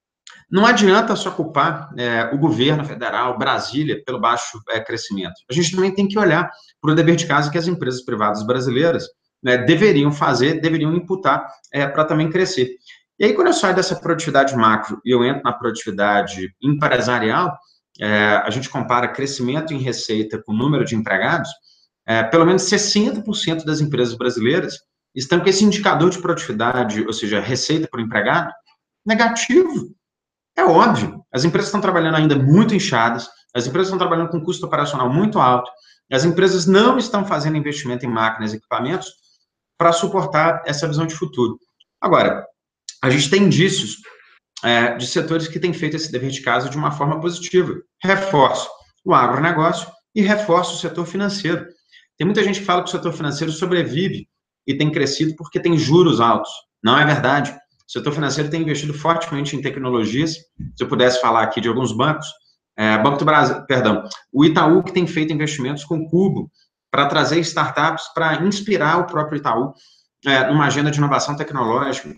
não adianta só culpar é, o governo federal, Brasília, pelo baixo é, crescimento. A gente também tem que olhar para o dever de casa que as empresas privadas brasileiras né, deveriam fazer, deveriam imputar é, para também crescer. E aí, quando eu saio dessa produtividade macro e eu entro na produtividade empresarial, é, a gente compara crescimento em receita com o número de empregados, é, pelo menos sessenta por cento das empresas brasileiras estão com esse indicador de produtividade, ou seja, receita por empregado, negativo. É óbvio, as empresas estão trabalhando ainda muito inchadas, as empresas estão trabalhando com custo operacional muito alto, as empresas não estão fazendo investimento em máquinas e equipamentos para suportar essa visão de futuro. Agora, a gente tem indícios é, de setores que têm feito esse dever de casa de uma forma positiva. Reforço o agronegócio e reforço o setor financeiro. Tem muita gente que fala que o setor financeiro sobrevive e tem crescido porque tem juros altos. Não é verdade. O setor financeiro tem investido fortemente em tecnologias. Se eu pudesse falar aqui de alguns bancos, é, Banco do Brasil, perdão, o Itaú, que tem feito investimentos com o Cubo para trazer startups para inspirar o próprio Itaú é, numa agenda de inovação tecnológica.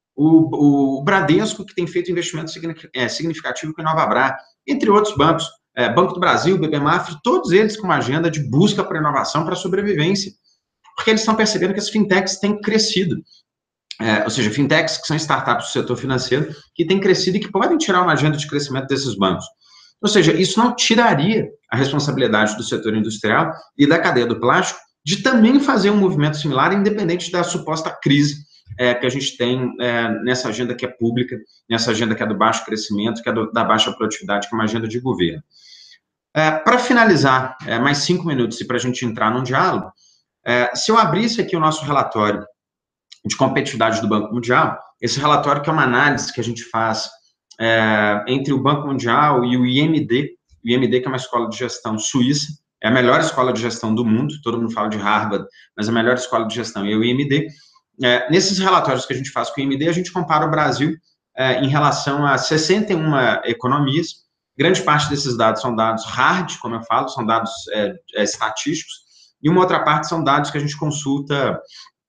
O, o Bradesco, que tem feito investimento significativo com a Inovabra, entre outros bancos, é, Banco do Brasil, B B Mafra, todos eles com uma agenda de busca por inovação para sobrevivência, porque eles estão percebendo que as fintechs têm crescido. É, ou seja, fintechs que são startups do setor financeiro, que têm crescido e que podem tirar uma agenda de crescimento desses bancos. Ou seja, isso não tiraria a responsabilidade do setor industrial e da cadeia do plástico de também fazer um movimento similar, independente da suposta crise é, que a gente tem é, nessa agenda que é pública, nessa agenda que é do baixo crescimento, que é do, da baixa produtividade, que é uma agenda de governo. É, para finalizar, é, mais cinco minutos e para a gente entrar num diálogo, é, se eu abrisse aqui o nosso relatório de competitividade do Banco Mundial, esse relatório que é uma análise que a gente faz é, entre o Banco Mundial e o I M D, o I M D que é uma escola de gestão suíça, é a melhor escola de gestão do mundo, todo mundo fala de Harvard, mas a melhor escola de gestão é o I M D. É, nesses relatórios que a gente faz com o I M D, a gente compara o Brasil é, em relação a sessenta e uma economias. Grande parte desses dados são dados hard, como eu falo, são dados é, é, estatísticos, e uma outra parte são dados que a gente consulta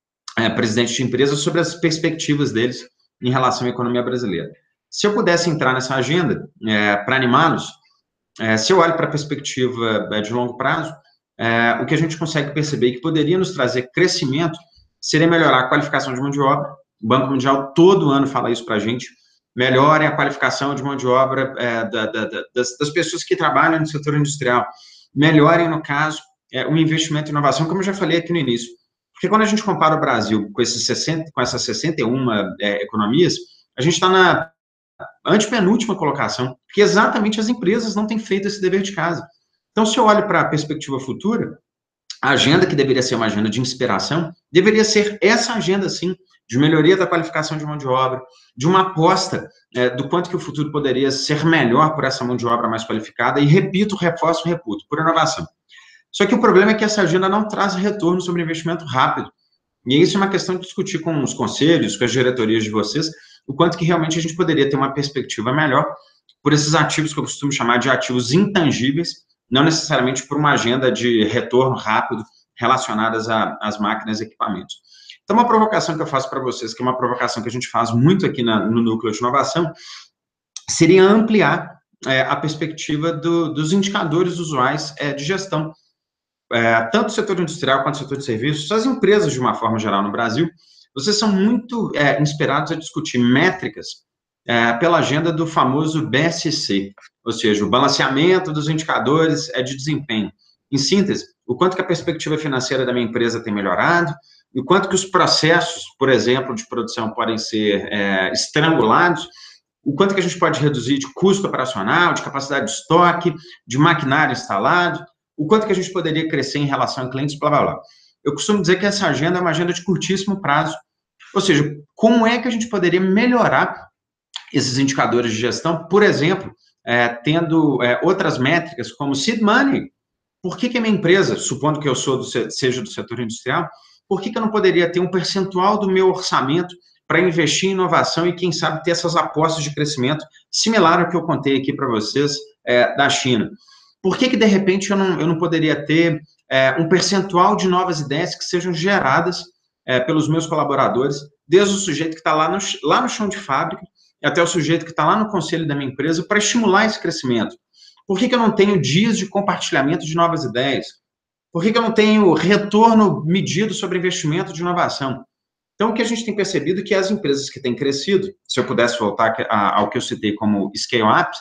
é, presidentes de empresas sobre as perspectivas deles em relação à economia brasileira. Se eu pudesse entrar nessa agenda é, para animá-los, é, se eu olho para a perspectiva é, de longo prazo, é, o que a gente consegue perceber que poderia nos trazer crescimento seria melhorar a qualificação de mão de obra. O Banco Mundial todo ano fala isso para a gente. Melhorem a qualificação de mão de obra é, da, da, da, das, das pessoas que trabalham no setor industrial. Melhorem, no caso, é, o investimento em inovação, como eu já falei aqui no início. Porque quando a gente compara o Brasil com, esses sessenta, com essas sessenta e uma é, economias, a gente está na antepenúltima colocação, porque exatamente as empresas não têm feito esse dever de casa. Então, se eu olho para a perspectiva futura, a agenda que deveria ser uma agenda de inspiração, deveria ser essa agenda, sim, de melhoria da qualificação de mão de obra, de uma aposta é, do quanto que o futuro poderia ser melhor por essa mão de obra mais qualificada, e repito, reforço, reputo, por inovação. Só que o problema é que essa agenda não traz retorno sobre investimento rápido. E isso é uma questão de discutir com os conselhos, com as diretorias de vocês, o quanto que realmente a gente poderia ter uma perspectiva melhor por esses ativos que eu costumo chamar de ativos intangíveis, não necessariamente por uma agenda de retorno rápido relacionadas às máquinas e equipamentos. Então, uma provocação que eu faço para vocês, que é uma provocação que a gente faz muito aqui na, no Núcleo de Inovação, seria ampliar é, a perspectiva do, dos indicadores usuais é, de gestão. É, tanto o setor industrial quanto o setor de serviços, as empresas, de uma forma geral, no Brasil, vocês são muito é, inspirados a discutir métricas é, pela agenda do famoso B S C, ou seja, o balanceamento dos indicadores é, de desempenho. Em síntese, o quanto que a perspectiva financeira da minha empresa tem melhorado, e o quanto que os processos, por exemplo, de produção podem ser é, estrangulados, o quanto que a gente pode reduzir de custo operacional, de capacidade de estoque, de maquinário instalado, o quanto que a gente poderia crescer em relação a clientes, blá, blá, blá. Eu costumo dizer que essa agenda é uma agenda de curtíssimo prazo. Ou seja, como é que a gente poderia melhorar esses indicadores de gestão, por exemplo, é, tendo é, outras métricas como seed money. Por que que a minha empresa, supondo que eu sou do, seja do setor industrial, por que que eu não poderia ter um percentual do meu orçamento para investir em inovação e, quem sabe, ter essas apostas de crescimento similar ao que eu contei aqui para vocês é, da China? Por que que, de repente, eu não, eu não poderia ter é, um percentual de novas ideias que sejam geradas é, pelos meus colaboradores, desde o sujeito que está lá no, lá no chão de fábrica até o sujeito que está lá no conselho da minha empresa, para estimular esse crescimento? Por que que eu não tenho dias de compartilhamento de novas ideias? Por que que eu não tenho retorno medido sobre investimento de inovação? Então, o que a gente tem percebido é que as empresas que têm crescido, se eu pudesse voltar ao que eu citei como scale-up,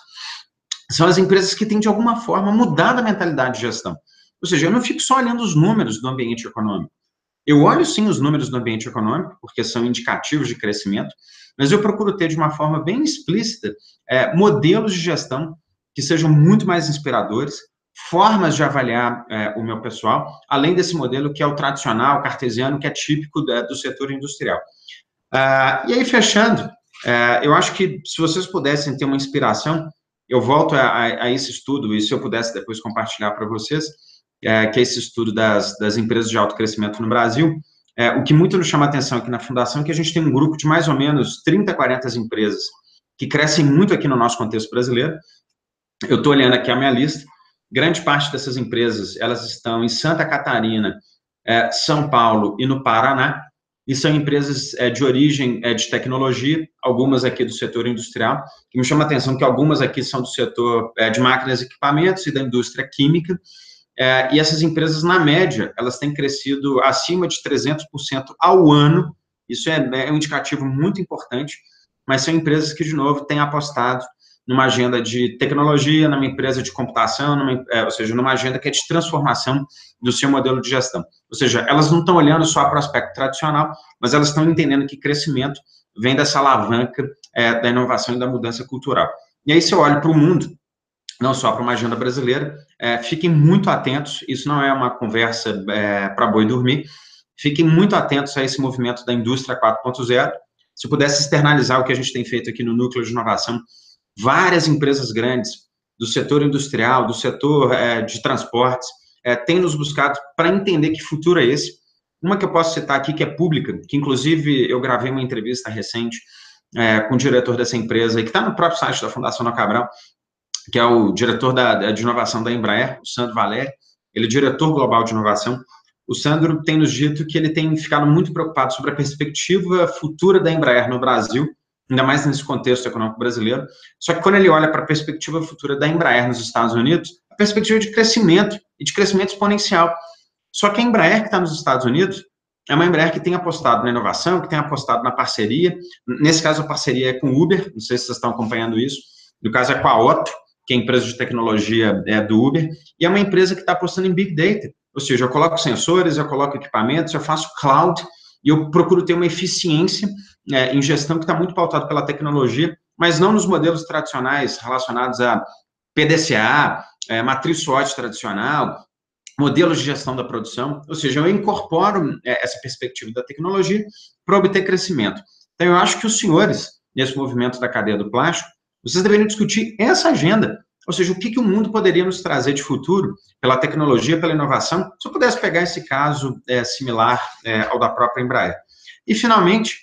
são as empresas que têm, de alguma forma, mudado a mentalidade de gestão. Ou seja, eu não fico só olhando os números do ambiente econômico. Eu olho, sim, os números do ambiente econômico, porque são indicativos de crescimento, mas eu procuro ter, de uma forma bem explícita, é, modelos de gestão que sejam muito mais inspiradores, formas de avaliar é, o meu pessoal, além desse modelo que é o tradicional, cartesiano, que é típico da, do setor industrial. Ah, e aí, fechando, é, eu acho que se vocês pudessem ter uma inspiração, eu volto a, a, a esse estudo, e se eu pudesse depois compartilhar para vocês, é, que é esse estudo das, das empresas de alto crescimento no Brasil. É, o que muito nos chama a atenção aqui na Fundação é que a gente tem um grupo de mais ou menos trinta, quarenta empresas que crescem muito aqui no nosso contexto brasileiro. Eu estou olhando aqui a minha lista. Grande parte dessas empresas, elas estão em Santa Catarina, é, São Paulo e no Paraná, e são empresas é, de origem é, de tecnologia, algumas aqui do setor industrial, que me chama a atenção que algumas aqui são do setor é, de máquinas e equipamentos e da indústria química, é, e essas empresas, na média, elas têm crescido acima de trezentos por cento ao ano. Isso é, é um indicativo muito importante, mas são empresas que, de novo, têm apostado numa agenda de tecnologia, numa empresa de computação, numa, é, ou seja, numa agenda que é de transformação do seu modelo de gestão. Ou seja, elas não estão olhando só para o aspecto tradicional, mas elas estão entendendo que crescimento vem dessa alavanca é, da inovação e da mudança cultural. E aí, se eu olho para o mundo, não só para uma agenda brasileira, é, fiquem muito atentos, isso não é uma conversa é, para boi dormir, fiquem muito atentos a esse movimento da indústria quatro ponto zero. Se eu pudesse externalizar o que a gente tem feito aqui no Núcleo de Inovação, várias empresas grandes do setor industrial, do setor é, de transportes, é, têm nos buscado para entender que futuro é esse. Uma que eu posso citar aqui, que é pública, que inclusive eu gravei uma entrevista recente é, com o diretor dessa empresa, e que está no próprio site da Fundação Noel Cabral, que é o diretor da, de inovação da Embraer, o Sandro Valério. Ele é diretor global de inovação. O Sandro tem nos dito que ele tem ficado muito preocupado sobre a perspectiva futura da Embraer no Brasil, ainda mais nesse contexto econômico brasileiro. Só que quando ele olha para a perspectiva futura da Embraer nos Estados Unidos, a perspectiva de crescimento, e de crescimento exponencial. Só que a Embraer que está nos Estados Unidos é uma Embraer que tem apostado na inovação, que tem apostado na parceria. Nesse caso, a parceria é com o Uber, não sei se vocês estão acompanhando isso. No caso, é com a Otto, que é a empresa de tecnologia é, do Uber, e é uma empresa que está apostando em Big Data. Ou seja, eu coloco sensores, eu coloco equipamentos, eu faço cloud, e eu procuro ter uma eficiência é, em gestão que está muito pautado pela tecnologia, mas não nos modelos tradicionais relacionados a P D C A, é, matriz SWOT tradicional, modelos de gestão da produção. Ou seja, eu incorporo é, essa perspectiva da tecnologia para obter crescimento. Então, eu acho que os senhores, nesse movimento da cadeia do plástico, vocês deveriam discutir essa agenda, ou seja, o que, que o mundo poderia nos trazer de futuro pela tecnologia, pela inovação, se eu pudesse pegar esse caso é, similar é, ao da própria Embraer. E, finalmente,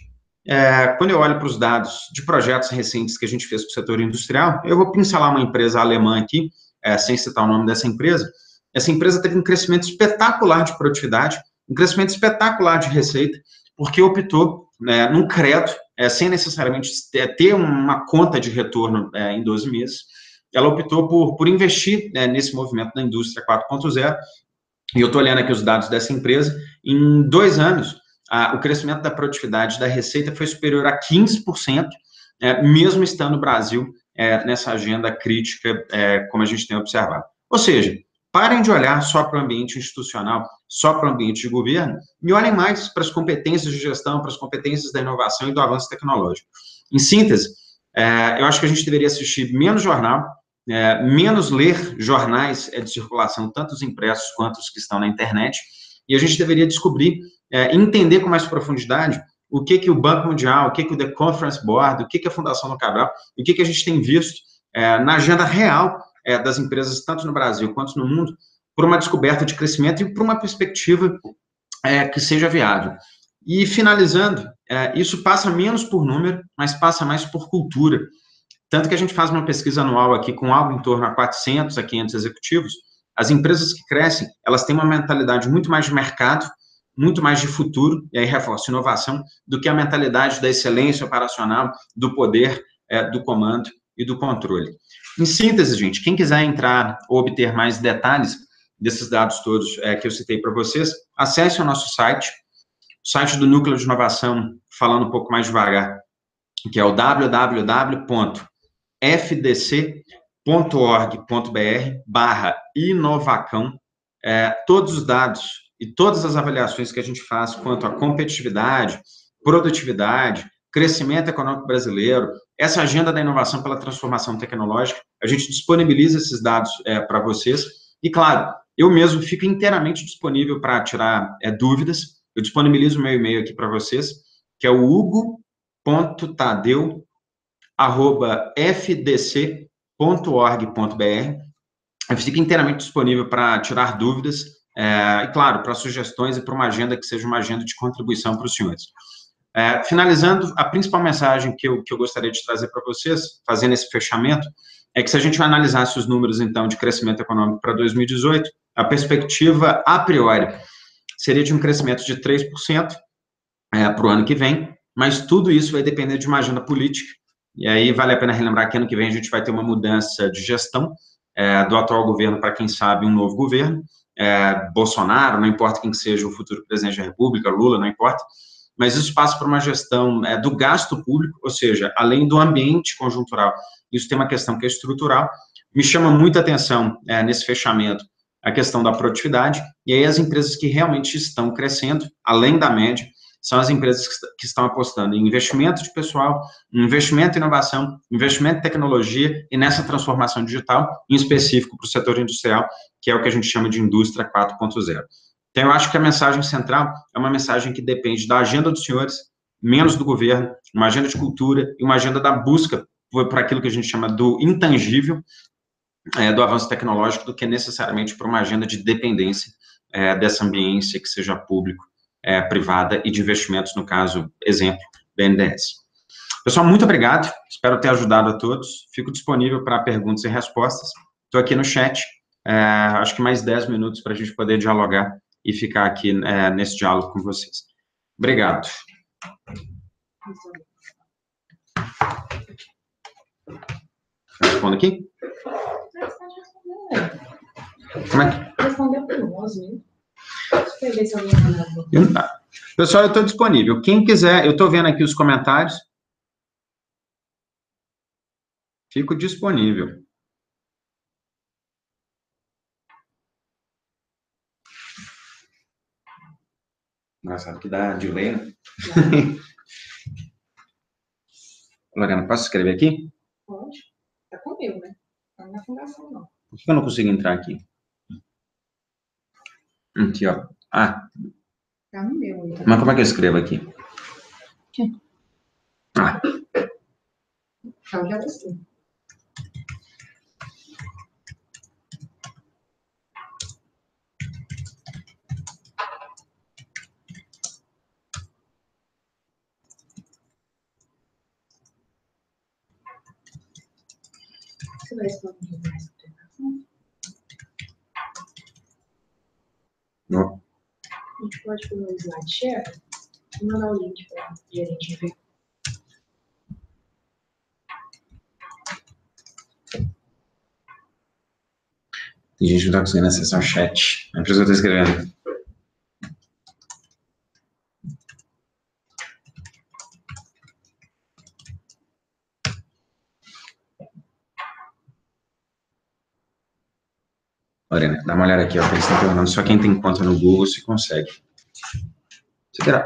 É, quando eu olho para os dados de projetos recentes que a gente fez para o setor industrial, eu vou pincelar uma empresa alemã aqui, é, sem citar o nome dessa empresa. Essa empresa teve um crescimento espetacular de produtividade, um crescimento espetacular de receita, porque optou, né, num credo, é, sem necessariamente ter uma conta de retorno é, em doze meses, ela optou por, por investir é, nesse movimento da indústria quatro ponto zero, e eu estou olhando aqui os dados dessa empresa, em dois anos, a, o crescimento da produtividade da receita foi superior a quinze por cento, é, mesmo estando no Brasil é, nessa agenda crítica, é, como a gente tem observado. Ou seja, parem de olhar só para o ambiente institucional, só para o ambiente de governo, e olhem mais para as competências de gestão, para as competências da inovação e do avanço tecnológico. Em síntese, é, eu acho que a gente deveria assistir menos jornal, é, menos ler jornais é, de circulação, tanto os impressos quanto os que estão na internet, e a gente deveria descobrir, é, entender com mais profundidade o que que o Banco Mundial, o que que o The Conference Board, o que que a Fundação do Cabral, o que que a gente tem visto é, na agenda real é, das empresas, tanto no Brasil quanto no mundo, por uma descoberta de crescimento e por uma perspectiva é, que seja viável. E, finalizando, é, isso passa menos por número, mas passa mais por cultura. Tanto que a gente faz uma pesquisa anual aqui com algo em torno a quatrocentos a quinhentos executivos. As empresas que crescem, elas têm uma mentalidade muito mais de mercado, muito mais de futuro, e aí reforço, inovação, do que a mentalidade da excelência operacional, do poder, é, do comando e do controle. Em síntese, gente, quem quiser entrar ou obter mais detalhes desses dados todos é, que eu citei para vocês, acesse o nosso site, o site do Núcleo de Inovação, falando um pouco mais devagar, que é o w w w ponto f d c ponto org ponto b r barra inovacão. É, todos os dados e todas as avaliações que a gente faz quanto à competitividade, produtividade, crescimento econômico brasileiro, essa agenda da inovação pela transformação tecnológica, a gente disponibiliza esses dados é, para vocês. E, claro, eu mesmo fico inteiramente disponível para tirar é, dúvidas. Eu disponibilizo o meu e-mail aqui para vocês, que é o hugo ponto tadeu arroba f d c ponto org ponto b r. Eu fico inteiramente disponível para tirar dúvidas é, e, claro, para sugestões e para uma agenda que seja uma agenda de contribuição para os senhores. É, finalizando, a principal mensagem que eu, que eu gostaria de trazer para vocês, fazendo esse fechamento, é que se a gente analisasse os números, então, de crescimento econômico para dois mil e dezoito, a perspectiva, a priori, seria de um crescimento de três por cento é, para o ano que vem, mas tudo isso vai depender de uma agenda política, e aí vale a pena relembrar que ano que vem a gente vai ter uma mudança de gestão é, do atual governo para, quem sabe, um novo governo, é, Bolsonaro, não importa quem seja o futuro presidente da República, Lula, não importa, mas isso passa por uma gestão é, do gasto público, ou seja, além do ambiente conjuntural, isso tem uma questão que é estrutural. Me chama muita atenção é, nesse fechamento a questão da produtividade, e aí as empresas que realmente estão crescendo, além da média, são as empresas que estão apostando em investimento de pessoal, investimento em inovação, investimento em tecnologia e nessa transformação digital, em específico para o setor industrial, que é o que a gente chama de indústria quatro ponto zero. Então, eu acho que a mensagem central é uma mensagem que depende da agenda dos senhores, menos do governo, uma agenda de cultura e uma agenda da busca por, por aquilo que a gente chama do intangível, é, do avanço tecnológico, do que necessariamente por uma agenda de dependência é, dessa ambiência que seja público, é, privada e de investimentos, no caso, exemplo, B N D E S. Pessoal, muito obrigado, espero ter ajudado a todos, fico disponível para perguntas e respostas, estou aqui no chat, é, acho que mais dez minutos para a gente poder dialogar e ficar aqui é, nesse diálogo com vocês. Obrigado. Respondo aqui? Como é que... Respondeu por nós, né? Pessoal, eu estou disponível. Quem quiser, eu estou vendo aqui os comentários. Fico disponível. Engraçado que dá delay, né? Lorena, posso escrever aqui? Pode. Tá comigo, né? Não na fundação, não. Por que eu não consigo entrar aqui? Aqui, ó. Ah. Tá no meu. Então. Mas como é que eu escrevo aqui? Aqui. Ah. Então, já gostei. Você vai expandir mais a apresentação? Não. A gente pode pôr no slide share e mandar o link para a gerente ver. Tem gente que não está conseguindo acessar o chat. A pessoa está escrevendo. Lorena, dá uma olhada aqui, ó, que eles estão perguntando só quem tem conta no Google se consegue. Você terá.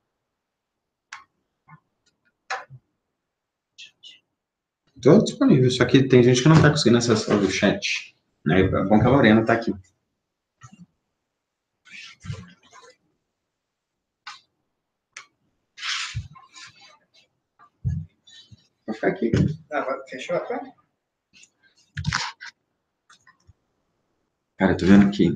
Estou disponível, só que tem gente que não está conseguindo acessar o chat. Né? É bom que a Lorena está aqui. Vou ficar aqui. Ah, fechou a câmera? Cara, eu tô vendo aqui.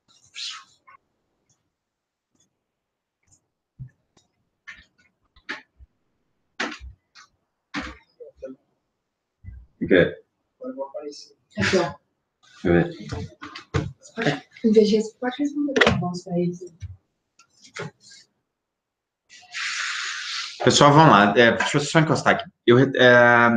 O que é? Agora eu vou aparecer. Aqui, ó. Deixa eu ver. Pode, em vez de responder, pode responder por voz para eles. Pessoal, vamos lá. É, deixa eu só encostar aqui. Eu, é,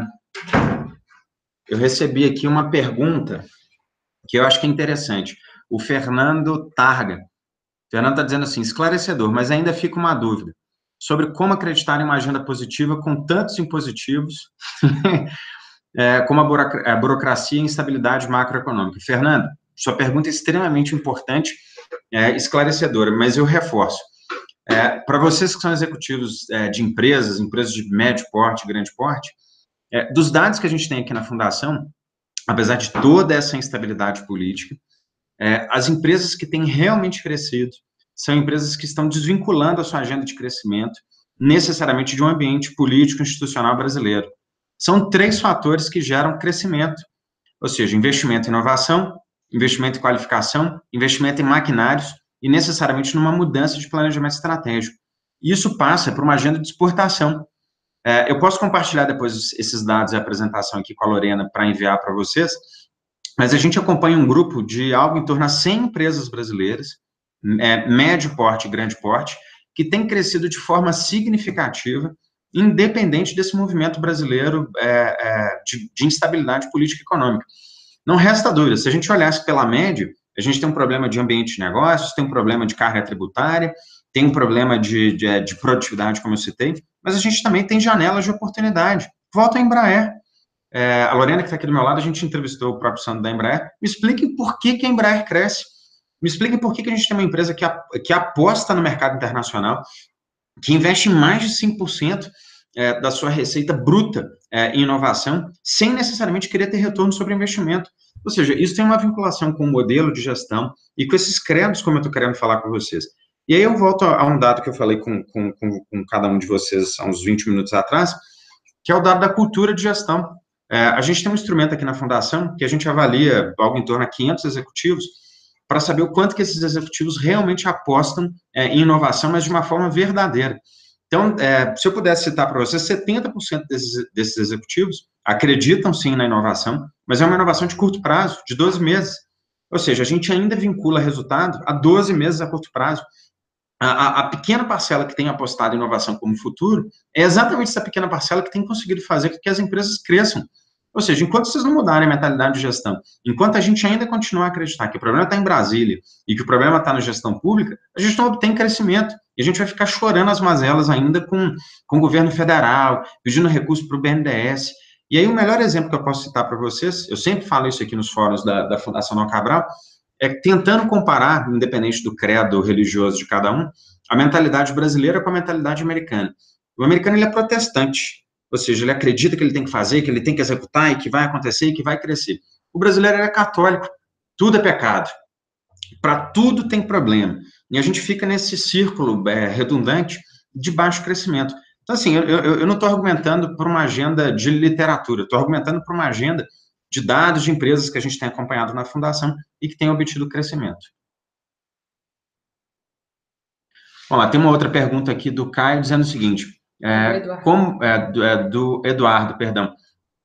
eu recebi aqui uma pergunta que eu acho que é interessante. O Fernando Targa. O Fernando está dizendo assim, esclarecedor, mas ainda fica uma dúvida sobre como acreditar em uma agenda positiva com tantos impositivos, é, como a, burocra a burocracia e instabilidade macroeconômica. Fernando, sua pergunta é extremamente importante, é, esclarecedora, mas eu reforço. É, para vocês que são executivos é, de empresas, empresas de médio porte, grande porte, é, dos dados que a gente tem aqui na Fundação, apesar de toda essa instabilidade política, é, as empresas que têm realmente crescido são empresas que estão desvinculando a sua agenda de crescimento necessariamente de um ambiente político institucional brasileiro. São três fatores que geram crescimento, ou seja, investimento em inovação, investimento em qualificação, investimento em maquinários e necessariamente numa mudança de planejamento estratégico. Isso passa por uma agenda de exportação. É, eu posso compartilhar depois esses dados e a apresentação aqui com a Lorena para enviar para vocês, mas a gente acompanha um grupo de algo em torno a cem empresas brasileiras, é, médio porte e grande porte, que tem crescido de forma significativa, independente desse movimento brasileiro é, é, de, de instabilidade política e econômica. Não resta dúvida, se a gente olhasse pela média, a gente tem um problema de ambiente de negócios, tem um problema de carga tributária, tem um problema de, de, de produtividade, como eu citei, mas a gente também tem janelas de oportunidade. Volta a Embraer. É, a Lorena, que está aqui do meu lado, a gente entrevistou o próprio Sandro da Embraer. Me expliquem por que, que a Embraer cresce. Me expliquem por que, que a gente tem uma empresa que, a, que aposta no mercado internacional, que investe mais de cinco por cento é, da sua receita bruta é, em inovação, sem necessariamente querer ter retorno sobre investimento. Ou seja, isso tem uma vinculação com o modelo de gestão e com esses credos, como eu estou querendo falar com vocês. E aí eu volto a, a um dado que eu falei com, com, com, com cada um de vocês há uns vinte minutos atrás, que é o dado da cultura de gestão. É, a gente tem um instrumento aqui na Fundação que a gente avalia algo em torno a quinhentos executivos para saber o quanto que esses executivos realmente apostam é, em inovação, mas de uma forma verdadeira. Então, é, se eu pudesse citar para vocês, setenta por cento desses, desses executivos acreditam sim na inovação, mas é uma inovação de curto prazo, de doze meses. Ou seja, a gente ainda vincula resultado a doze meses a curto prazo. A, a, a pequena parcela que tem apostado em inovação como futuro é exatamente essa pequena parcela que tem conseguido fazer com que as empresas cresçam. Ou seja, enquanto vocês não mudarem a mentalidade de gestão, enquanto a gente ainda continuar a acreditar que o problema está em Brasília e que o problema está na gestão pública, a gente não obtém crescimento. E a gente vai ficar chorando as mazelas ainda com, com o governo federal, pedindo recurso para o B N D E S. E aí o melhor exemplo que eu posso citar para vocês, eu sempre falo isso aqui nos fóruns da, da Fundação Noel Cabral, é tentando comparar, independente do credo religioso de cada um, a mentalidade brasileira com a mentalidade americana. O americano, ele é protestante, ou seja, ele acredita que ele tem que fazer, que ele tem que executar, e que vai acontecer, e que vai crescer. O brasileiro é católico, tudo é pecado, para tudo tem problema, e a gente fica nesse círculo é, redundante de baixo crescimento. Então, assim, eu, eu, eu não estou argumentando por uma agenda de literatura, estou argumentando por uma agenda de dados de empresas que a gente tem acompanhado na Fundação e que tem obtido crescimento. Vamos lá, tem uma outra pergunta aqui do Caio dizendo o seguinte, é, Eduardo. como, é, do, é, do Eduardo, perdão,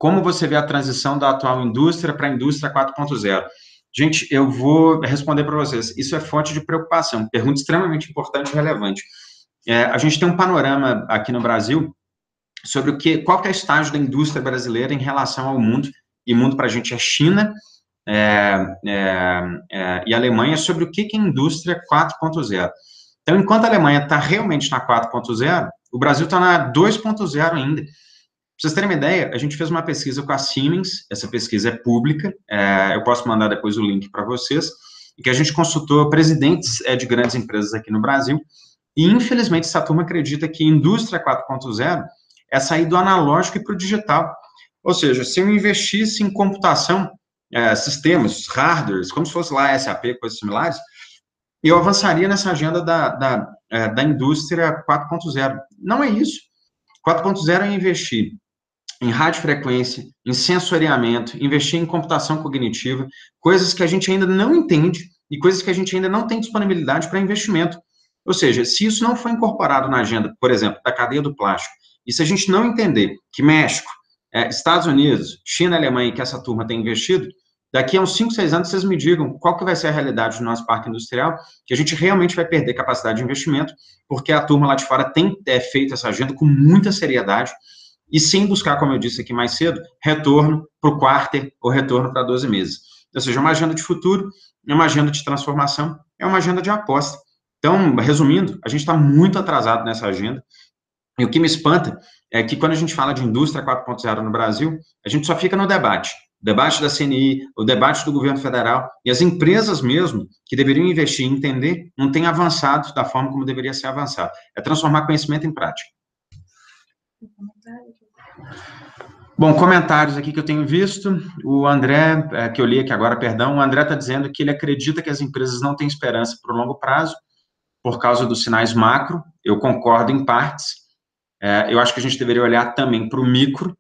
como você vê a transição da atual indústria para a indústria quatro ponto zero? Gente, eu vou responder para vocês. Isso é fonte de preocupação, pergunta extremamente importante e relevante. É, a gente tem um panorama aqui no Brasil sobre o que, qual que é o estágio da indústria brasileira em relação ao mundo, e mundo para a gente é China é, é, é, e Alemanha, sobre o que, que é indústria quatro ponto zero. Então, enquanto a Alemanha está realmente na quatro ponto zero, o Brasil está na dois ponto zero ainda. Para vocês terem uma ideia, a gente fez uma pesquisa com a Siemens, essa pesquisa é pública, é, eu posso mandar depois o link para vocês, e que a gente consultou presidentes é, de grandes empresas aqui no Brasil, e infelizmente essa turma acredita que indústria quatro ponto zero é sair do analógico e para o digital. Ou seja, se eu investisse em computação, é, sistemas, hardwares, como se fosse lá S A P, coisas similares, eu avançaria nessa agenda da, da, é, da indústria quatro ponto zero. Não é isso. quatro ponto zero é investir em radiofrequência, em sensoriamento, investir em computação cognitiva, coisas que a gente ainda não entende e coisas que a gente ainda não tem disponibilidade para investimento. Ou seja, se isso não for incorporado na agenda, por exemplo, da cadeia do plástico, e se a gente não entender que México, é, Estados Unidos, China, Alemanha, que essa turma tem investido, daqui a uns cinco, seis anos vocês me digam qual que vai ser a realidade do nosso parque industrial, que a gente realmente vai perder capacidade de investimento, porque a turma lá de fora tem é, feito essa agenda com muita seriedade, e sem buscar, como eu disse aqui mais cedo, retorno para o quarter ou retorno para doze meses. Ou seja, uma agenda de futuro, é uma agenda de transformação, é uma agenda de aposta. Então, resumindo, a gente está muito atrasado nessa agenda, e o que me espanta é que quando a gente fala de indústria quatro ponto zero no Brasil, a gente só fica no debate. O debate da C N I, o debate do governo federal, e as empresas mesmo, que deveriam investir e entender, não têm avançado da forma como deveria ser avançado. É transformar conhecimento em prática. Bom, comentários aqui que eu tenho visto. O André, é, que eu li aqui agora, perdão, o André está dizendo que ele acredita que as empresas não têm esperança para o longo prazo por causa dos sinais macro. Eu concordo em partes. É, eu acho que a gente deveria olhar também para o micro,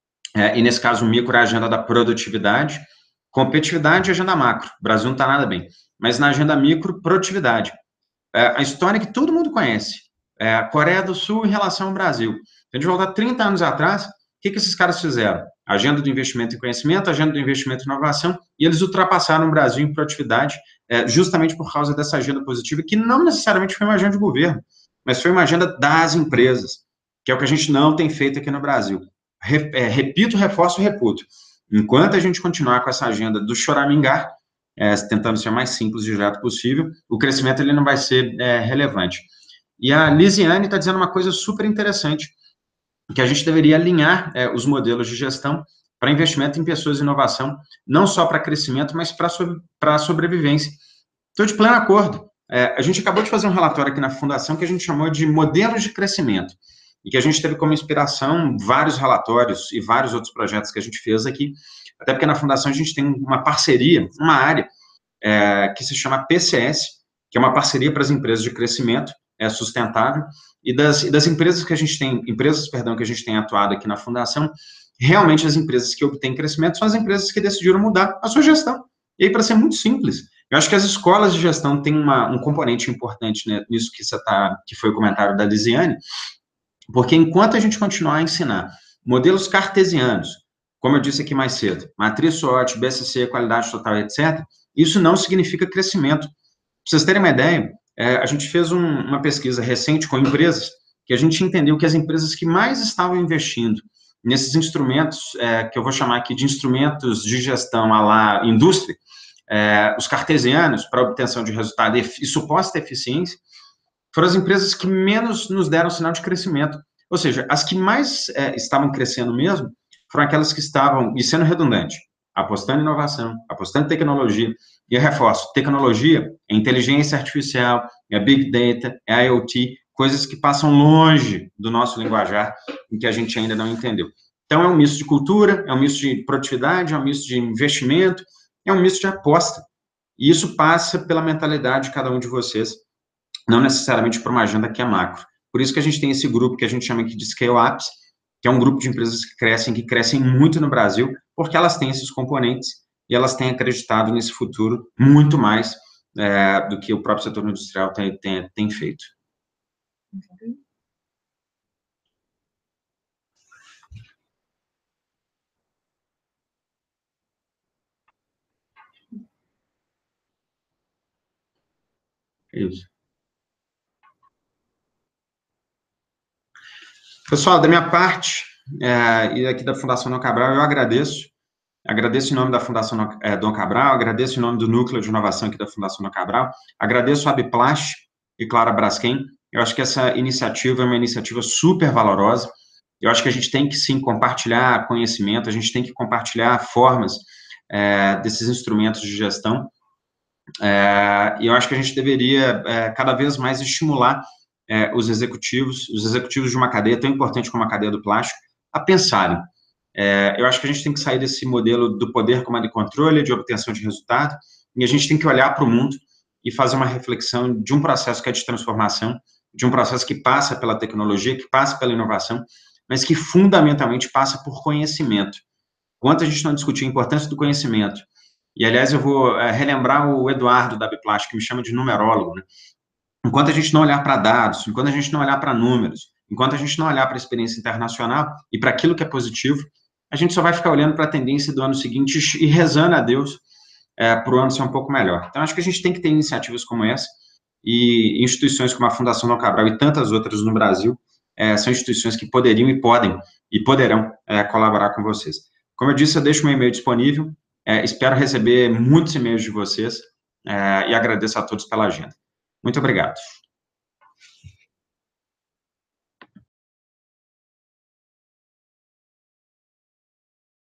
é, e nesse caso o micro é a agenda da produtividade. Competitividade e agenda macro. O Brasil não está nada bem. Mas na agenda micro, produtividade. É, a história que todo mundo conhece. É, a Coreia do Sul em relação ao Brasil. Se a gente voltar trinta anos atrás, o que, que esses caras fizeram? Agenda do investimento em conhecimento, agenda do investimento em inovação, e eles ultrapassaram o Brasil em produtividade, é, justamente por causa dessa agenda positiva, que não necessariamente foi uma agenda de governo, mas foi uma agenda das empresas, que é o que a gente não tem feito aqui no Brasil. Re, é, repito, reforço e reputo. Enquanto a gente continuar com essa agenda do choramingar, é, tentando ser o mais simples e direto possível, o crescimento ele não vai ser é, relevante. E a Lisiane está dizendo uma coisa super interessante, que a gente deveria alinhar é, os modelos de gestão para investimento em pessoas e inovação, não só para crescimento, mas para sobre, para sobrevivência. Estou de pleno acordo. É, a gente acabou de fazer um relatório aqui na Fundação que a gente chamou de modelos de crescimento, e que a gente teve como inspiração vários relatórios e vários outros projetos que a gente fez aqui, até porque na Fundação a gente tem uma parceria, uma área é, que se chama P C S, que é uma parceria para as empresas de crescimento é, sustentável, e das, e das empresas que a gente tem, empresas, perdão, que a gente tem atuado aqui na Fundação, realmente as empresas que obtêm crescimento são as empresas que decidiram mudar a sua gestão. E aí, para ser muito simples, eu acho que as escolas de gestão têm uma, um componente importante, né, nisso que, você tá, que foi o comentário da Lisiane, porque enquanto a gente continuar a ensinar modelos cartesianos, como eu disse aqui mais cedo, matriz SWOT, B C C, qualidade total, etcétera, isso não significa crescimento. Para vocês terem uma ideia, é, a gente fez um, uma pesquisa recente com empresas, que a gente entendeu que as empresas que mais estavam investindo nesses instrumentos, é, que eu vou chamar aqui de instrumentos de gestão à la indústria, é, os cartesianos, para obtenção de resultado e, e suposta eficiência, foram as empresas que menos nos deram sinal de crescimento. Ou seja, as que mais é, estavam crescendo mesmo foram aquelas que estavam, e sendo redundante, apostando em inovação, apostando em tecnologia. E eu reforço, tecnologia é inteligência artificial, é big data, é IoT, coisas que passam longe do nosso linguajar e que a gente ainda não entendeu. Então, é um misto de cultura, é um misto de produtividade, é um misto de investimento, é um misto de aposta. E isso passa pela mentalidade de cada um de vocês, não necessariamente por uma agenda que é macro. Por isso que a gente tem esse grupo que a gente chama aqui de scale-ups, que é um grupo de empresas que crescem, que crescem muito no Brasil, porque elas têm esses componentes e elas têm acreditado nesse futuro muito mais é, do que o próprio setor industrial tem, tem, tem feito. É isso. Pessoal, da minha parte, é, e aqui da Fundação Dom Cabral, eu agradeço. Agradeço em nome da Fundação é, Dom Cabral, agradeço em nome do Núcleo de Inovação aqui da Fundação Dom Cabral, agradeço a Biplast e, claro, a Braskem. Eu acho que essa iniciativa é uma iniciativa super valorosa. Eu acho que a gente tem que, sim, compartilhar conhecimento, a gente tem que compartilhar formas é, desses instrumentos de gestão. É, e eu acho que a gente deveria é, cada vez mais estimular é, os executivos, os executivos de uma cadeia tão importante como a cadeia do plástico, a pensarem. É, eu acho que a gente tem que sair desse modelo do poder, comando e controle, de obtenção de resultado, e a gente tem que olhar para o mundo e fazer uma reflexão de um processo que é de transformação, de um processo que passa pela tecnologia, que passa pela inovação, mas que fundamentalmente passa por conhecimento. Enquanto a gente não discutir a importância do conhecimento, e aliás eu vou é, relembrar o Eduardo da Biplast, que me chama de numerólogo, né? Enquanto a gente não olhar para dados, enquanto a gente não olhar para números, enquanto a gente não olhar para a experiência internacional e para aquilo que é positivo, a gente só vai ficar olhando para a tendência do ano seguinte e rezando a Deus é, para o ano ser um pouco melhor. Então, acho que a gente tem que ter iniciativas como essa, e instituições como a Fundação Dom Cabral e tantas outras no Brasil, é, são instituições que poderiam e podem, e poderão é, colaborar com vocês. Como eu disse, eu deixo meu e-mail disponível, é, espero receber muitos e-mails de vocês, é, e agradeço a todos pela agenda. Muito obrigado.